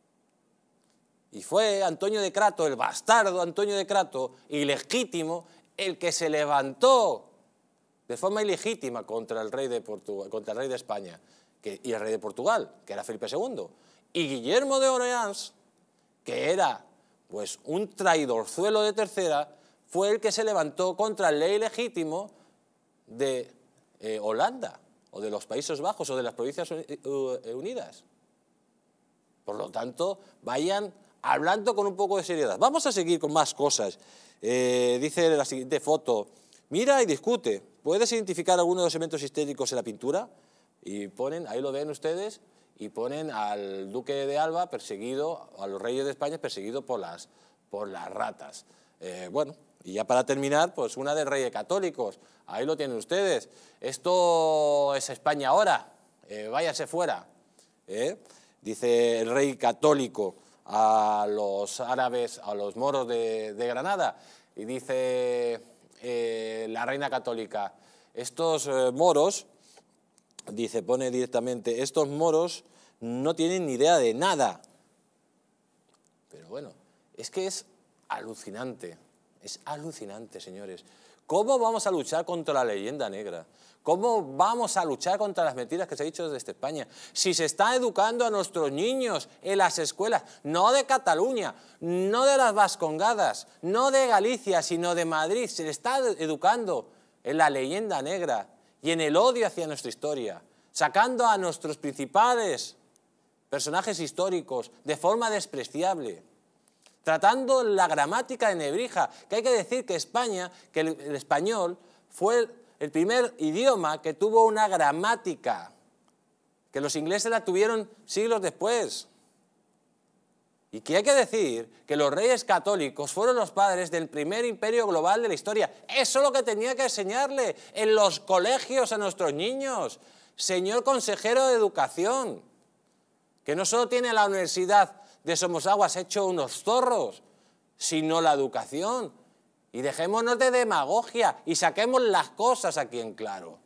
Y fue Antonio de Crato, el bastardo Antonio de Crato, ilegítimo, el que se levantó de forma ilegítima contra el rey de, Portugal, contra el rey de España que, y el rey de Portugal, que era Felipe segundo. Y Guillermo de Orleans, que era pues, un traidorzuelo de tercera, fue el que se levantó contra el rey legítimo de eh, Holanda, o de los Países Bajos, o de las Provincias Unidas. Por lo tanto, vayan hablando con un poco de seriedad. Vamos a seguir con más cosas. Eh, dice la siguiente foto, mira y discute, ¿puedes identificar algunos de los elementos históricos en la pintura? Y ponen, ahí lo ven ustedes, y ponen al duque de Alba perseguido, a los reyes de España perseguido por las, por las ratas. Eh, bueno, y ya para terminar, pues una de Reyes Católicos, ahí lo tienen ustedes. Esto es España ahora, eh, váyase fuera. ¿eh? Dice el rey católico a los árabes, a los moros de, de Granada, y dice eh, la reina católica, estos eh, moros, dice, pone directamente, estos moros no tienen ni idea de nada. Pero bueno, es que es alucinante, es alucinante, señores. ¿Cómo vamos a luchar contra la leyenda negra? ¿Cómo vamos a luchar contra las mentiras que se ha dicho desde España? Si se está educando a nuestros niños en las escuelas, no de Cataluña, no de las Vascongadas, no de Galicia, sino de Madrid, se le está educando en la leyenda negra y en el odio hacia nuestra historia, sacando a nuestros principales personajes históricos de forma despreciable, tratando la gramática de Nebrija, que hay que decir que España, que el, el español fue el, el primer idioma que tuvo una gramática, que los ingleses la tuvieron siglos después. Y que hay que decir que los reyes católicos fueron los padres del primer imperio global de la historia. Eso es lo que tenía que enseñarle en los colegios a nuestros niños. Señor consejero de Educación, que no solo tiene la Universidad de Somosaguas hecho unos zorros, sino la educación. Y dejémonos de demagogia y saquemos las cosas aquí en claro.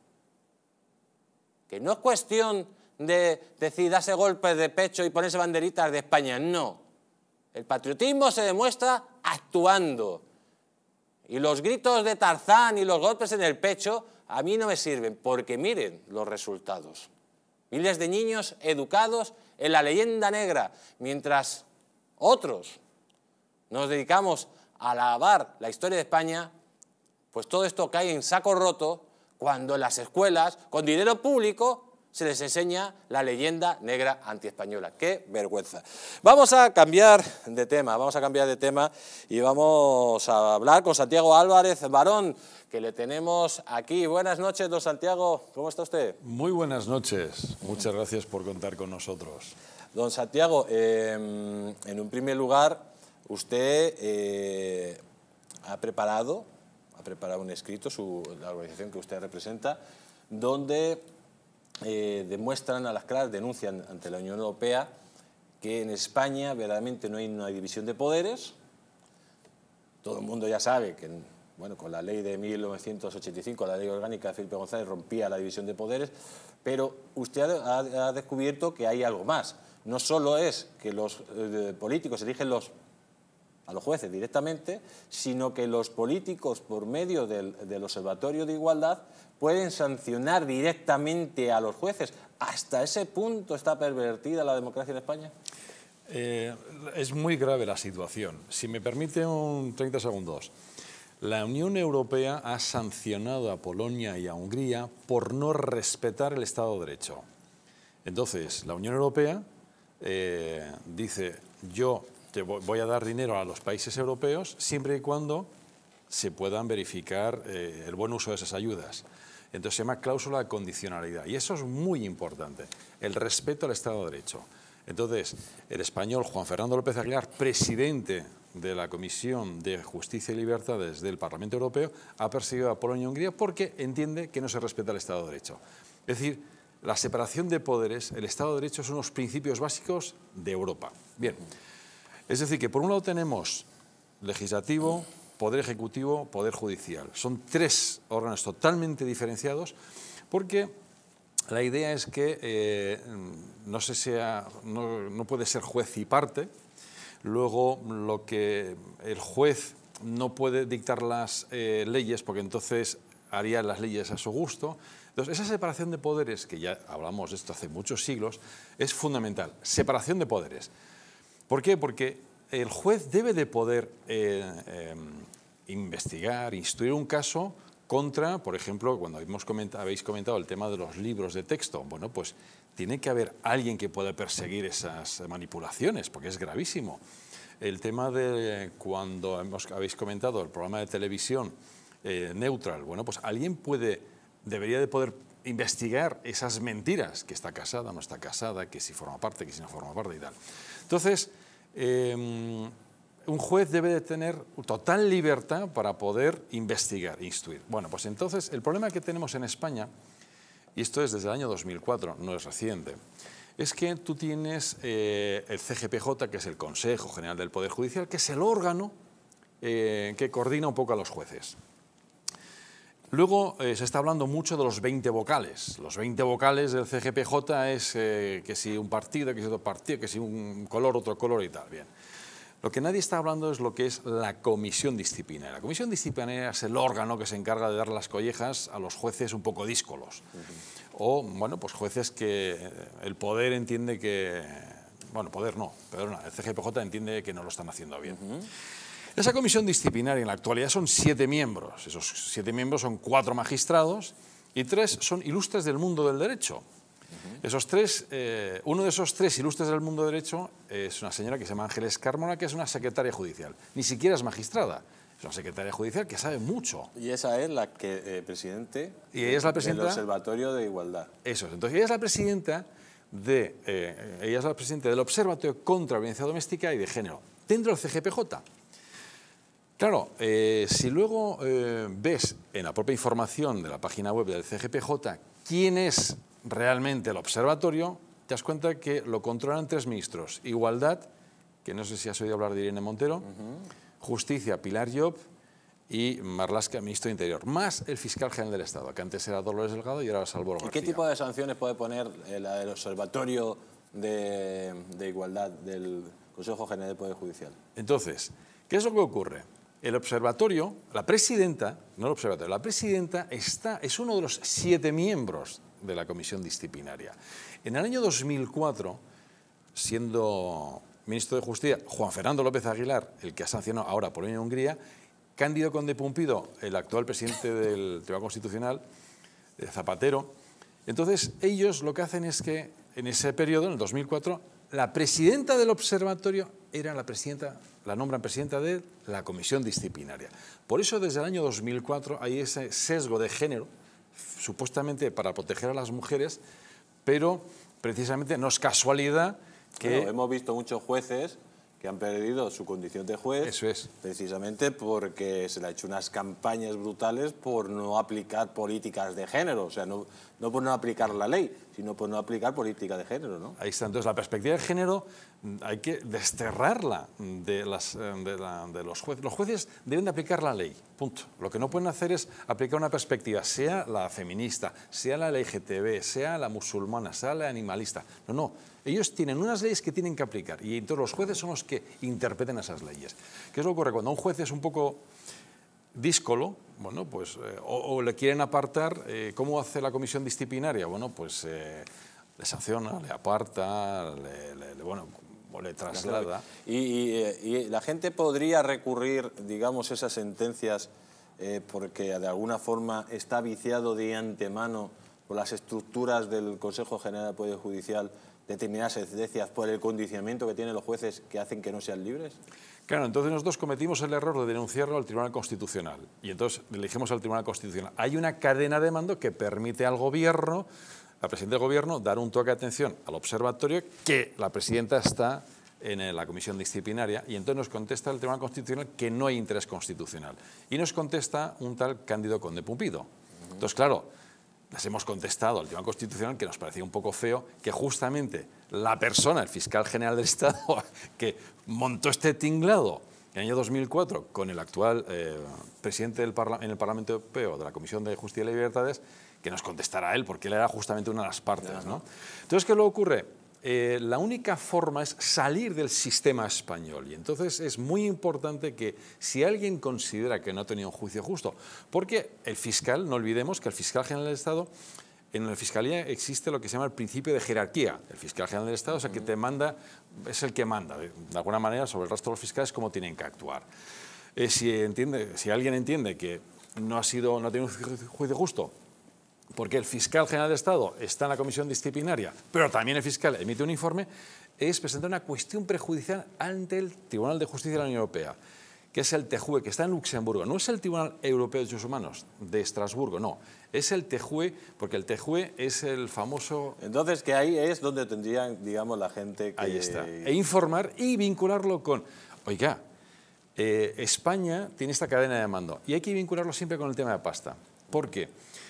Que no es cuestión de decir, darse golpes de pecho y ponerse banderitas de España, no. El patriotismo se demuestra actuando. Y los gritos de Tarzán y los golpes en el pecho a mí no me sirven, porque miren los resultados. Miles de niños educados en la leyenda negra, mientras otros nos dedicamos alabar la historia de España, pues todo esto cae en saco roto cuando en las escuelas, con dinero público, se les enseña la leyenda negra antiespañola. ¡Qué vergüenza! Vamos a cambiar de tema, vamos a cambiar de tema y vamos a hablar con Santiago Álvarez Barón, que le tenemos aquí. Buenas noches, don Santiago, ¿cómo está usted? Muy buenas noches, muchas gracias por contar con nosotros. Don Santiago, eh, en un primer lugar, usted eh, ha preparado, ha preparado un escrito, su, la organización que usted representa, donde Eh, demuestran a las claras, denuncian ante la Unión Europea que en España verdaderamente no hay una división de poderes. Todo el mundo ya sabe que, bueno, con la ley de mil novecientos ochenta y cinco, la ley orgánica de Felipe González, rompía la división de poderes, pero usted ha, ha descubierto que hay algo más. No solo es que los eh, políticos eligen los, a los jueces directamente, sino que los políticos, por medio del, del Observatorio de Igualdad, pueden sancionar directamente a los jueces. ¿Hasta ese punto está pervertida la democracia en España? Eh, es muy grave la situación. Si me permite un treinta segundos. La Unión Europea ha sancionado a Polonia y a Hungría por no respetar el Estado de Derecho. Entonces, la Unión Europea eh, dice, yo te voy a dar dinero a los países europeos siempre y cuando se puedan verificar eh, el buen uso de esas ayudas. Entonces se llama cláusula de condicionalidad y eso es muy importante, el respeto al Estado de Derecho. Entonces, el español Juan Fernando López Aguilar, presidente de la Comisión de Justicia y Libertades del Parlamento Europeo, ha perseguido a Polonia y Hungría porque entiende que no se respeta el Estado de Derecho. Es decir, la separación de poderes, el Estado de Derecho son unos principios básicos de Europa. Bien, es decir, que por un lado tenemos legislativo, Poder Ejecutivo, Poder Judicial. Son tres órganos totalmente diferenciados porque la idea es que eh, no, se sea, no, no puede ser juez y parte. Luego, lo que el juez no puede dictar las eh, leyes porque entonces haría las leyes a su gusto. Entonces, esa separación de poderes, que ya hablamos de esto hace muchos siglos, es fundamental. Separación de poderes. ¿Por qué? Porque el juez debe de poder eh, eh, investigar, instruir un caso contra, por ejemplo, cuando hemos comentado, habéis comentado el tema de los libros de texto, bueno, pues tiene que haber alguien que pueda perseguir esas manipulaciones, porque es gravísimo. El tema de cuando hemos, habéis comentado el programa de televisión eh, Neutral, bueno, pues alguien puede, debería de poder investigar esas mentiras, que está casada, no está casada, que si forma parte, que si no forma parte y tal. Entonces, Eh, un juez debe de tener total libertad para poder investigar, instruir. Bueno, pues entonces el problema que tenemos en España, y esto es desde el año dos mil cuatro, no es reciente, es que tú tienes eh, el C G P J, que es el Consejo General del Poder Judicial, que es el órgano eh, que coordina un poco a los jueces. Luego eh, se está hablando mucho de los veinte vocales. Los veinte vocales del C G P J es eh, que si un partido, que si otro partido, que si un color, otro color y tal. Bien. Lo que nadie está hablando es lo que es la comisión disciplinaria. La comisión disciplinaria es el órgano que se encarga de dar las collejas a los jueces un poco díscolos. Uh-huh. O, bueno, pues jueces que el poder entiende que... Bueno, poder no, perdona, el C G P J entiende que no lo están haciendo bien. Uh-huh. Esa comisión disciplinaria en la actualidad son siete miembros. Esos siete miembros son cuatro magistrados y tres son ilustres del mundo del derecho. Uh-huh. Esos tres, eh, uno de esos tres ilustres del mundo del derecho es una señora que se llama Ángeles Carmona, que es una secretaria judicial. Ni siquiera es magistrada, es una secretaria judicial que sabe mucho. Y esa es la que eh, presidente y ella es la presidenta del Observatorio de Igualdad. Eso es. Entonces ella es la presidenta de, eh, ella es la presidenta del Observatorio contra la Violencia Doméstica y de Género dentro del C G P J. Claro, eh, si luego eh, ves en la propia información de la página web del C G P J quién es realmente el observatorio, te das cuenta que lo controlan tres ministros. Igualdad, que no sé si has oído hablar de Irene Montero, uh-huh. Justicia, Pilar Llop, y Marlaska, ministro de Interior, más el fiscal general del Estado, que antes era Dolores Delgado y ahora Salvador García. ¿Y qué tipo de sanciones puede poner el, el Observatorio de, de Igualdad del Consejo General del Poder Judicial? Entonces, ¿qué es lo que ocurre? El observatorio, la presidenta, no el observatorio, la presidenta está, es uno de los siete miembros de la comisión disciplinaria. En el año dos mil cuatro, siendo ministro de Justicia, Juan Fernando López Aguilar, el que ha sancionado ahora Polonia y Hungría, Cándido Conde Pumpido, el actual presidente del Tribunal Constitucional, Zapatero. Entonces, ellos lo que hacen es que en ese periodo, en el dos mil cuatro, la presidenta del observatorio era la presidenta, la nombran presidenta de la comisión disciplinaria. Por eso, desde el año dos mil cuatro hay ese sesgo de género, supuestamente para proteger a las mujeres, pero precisamente no es casualidad que... Bueno, hemos visto muchos jueces que han perdido su condición de juez, eso es, precisamente porque se le ha hecho unas campañas brutales por no aplicar políticas de género, o sea, no, no por no aplicar la ley, sino por no aplicar política de género, ¿no? Ahí está. Entonces, la perspectiva de género hay que desterrarla de, las, de, la, de los jueces. Los jueces deben de aplicar la ley, punto. Lo que no pueden hacer es aplicar una perspectiva, sea la feminista, sea la L G T B, sea la musulmana, sea la animalista. No, no. Ellos tienen unas leyes que tienen que aplicar y entonces los jueces son los que interpreten esas leyes. ¿Qué es lo que ocurre? Cuando un juez es un poco díscolo, bueno, pues, eh, o, o le quieren apartar, eh, ¿cómo hace la comisión disciplinaria? Bueno, pues eh, le sanciona, le aparta, le, le, le, bueno, o le traslada. Y, y, y la gente podría recurrir, digamos, esas sentencias eh, porque de alguna forma está viciado de antemano por las estructuras del Consejo General del Poder Judicial, determinadas sentencias por el condicionamiento que tienen los jueces que hacen que no sean libres? Claro, entonces nosotros cometimos el error de denunciarlo al Tribunal Constitucional y entonces le dijimos al Tribunal Constitucional, hay una cadena de mando que permite al Gobierno, al presidente del Gobierno, dar un toque de atención al observatorio que la presidenta está en la comisión disciplinaria y entonces nos contesta el Tribunal Constitucional que no hay interés constitucional y nos contesta un tal Cándido Conde Pumpido. Entonces, claro, les hemos contestado al Tribunal Constitucional que nos parecía un poco feo que justamente la persona, el fiscal general del Estado, que montó este tinglado en el año dos mil cuatro con el actual eh, presidente del Parla- en el Parlamento Europeo de la Comisión de Justicia y Libertades, que nos contestara a él, porque él era justamente una de las partes, ¿no? Entonces, ¿qué le ocurre? Eh, la única forma es salir del sistema español y entonces es muy importante que si alguien considera que no ha tenido un juicio justo, porque el fiscal, no olvidemos que el fiscal general del Estado, en la Fiscalía existe lo que se llama el principio de jerarquía. El fiscal general del Estado es el que te manda, es el que manda de, de alguna manera sobre el resto de los fiscales cómo tienen que actuar. Eh, si, entiende, si alguien entiende que no ha, sido, no ha tenido un juicio justo, porque el fiscal general del Estado está en la comisión disciplinaria, pero también el fiscal emite un informe, es presentar una cuestión prejudicial ante el Tribunal de Justicia de la Unión Europea, que es el T J U E, que está en Luxemburgo. No es el Tribunal Europeo de Derechos Humanos de Estrasburgo, no. Es el T J U E, porque el T J U E es el famoso... Entonces, que ahí es donde tendrían, digamos, la gente que... Ahí está. E informar y vincularlo con... Oiga, eh, España tiene esta cadena de mando y hay que vincularlo siempre con el tema de pasta. ¿Por qué?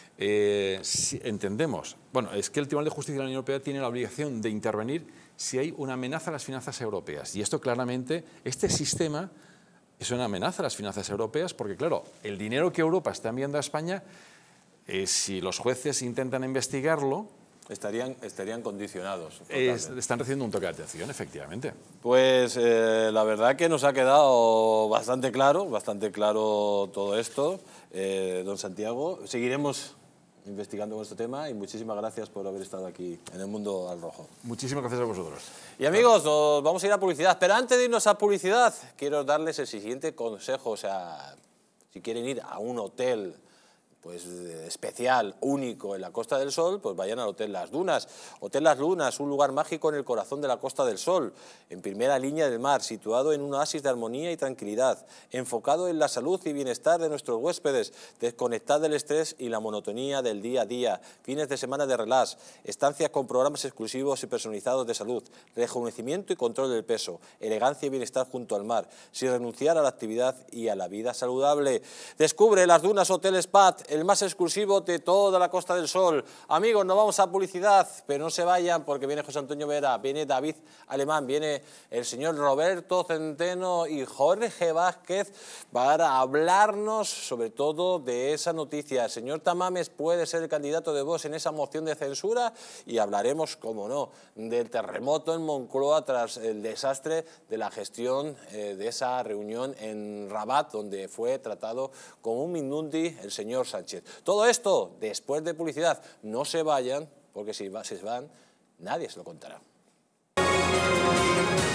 Eh, si entendemos, bueno, es que el Tribunal de Justicia de la Unión Europea tiene la obligación de intervenir si hay una amenaza a las finanzas europeas. Y esto claramente, este sistema es una amenaza a las finanzas europeas porque, claro, el dinero que Europa está enviando a España, eh, si los jueces intentan investigarlo... Estarían, estarían condicionados. Eh, están recibiendo un toque de atención, efectivamente. Pues eh, la verdad que nos ha quedado bastante claro, bastante claro todo esto, eh, don Santiago. Seguiremos investigando con este tema y muchísimas gracias por haber estado aquí en El Mundo al Rojo. Muchísimas gracias a vosotros. Y amigos, nos vamos a ir a publicidad, pero antes de irnos a publicidad, quiero darles el siguiente consejo. O sea, si quieren ir a un hotel pues especial, único en la Costa del Sol, pues vayan al Hotel Las Dunas. Hotel Las Dunas, un lugar mágico en el corazón de la Costa del Sol, en primera línea del mar, situado en un oasis de armonía y tranquilidad, enfocado en la salud y bienestar de nuestros huéspedes, desconectad del estrés y la monotonía del día a día, fines de semana de relax, estancias con programas exclusivos y personalizados de salud, rejuvenecimiento y control del peso, elegancia y bienestar junto al mar, sin renunciar a la actividad y a la vida saludable. Descubre Las Dunas Hotel Spa, el más exclusivo de toda la Costa del Sol. Amigos, nos vamos a publicidad, pero no se vayan porque viene José Antonio Vera, viene David Alemán, viene el señor Roberto Centeno y Jorge Vázquez para hablarnos sobre todo de esa noticia. El señor Tamames puede ser el candidato de Vox en esa moción de censura y hablaremos, como no, del terremoto en Moncloa tras el desastre de la gestión eh, de esa reunión en Rabat, donde fue tratado como un Mindundi el señor Sánchez. Todo esto después de publicidad. No se vayan, porque si se van, nadie se lo contará.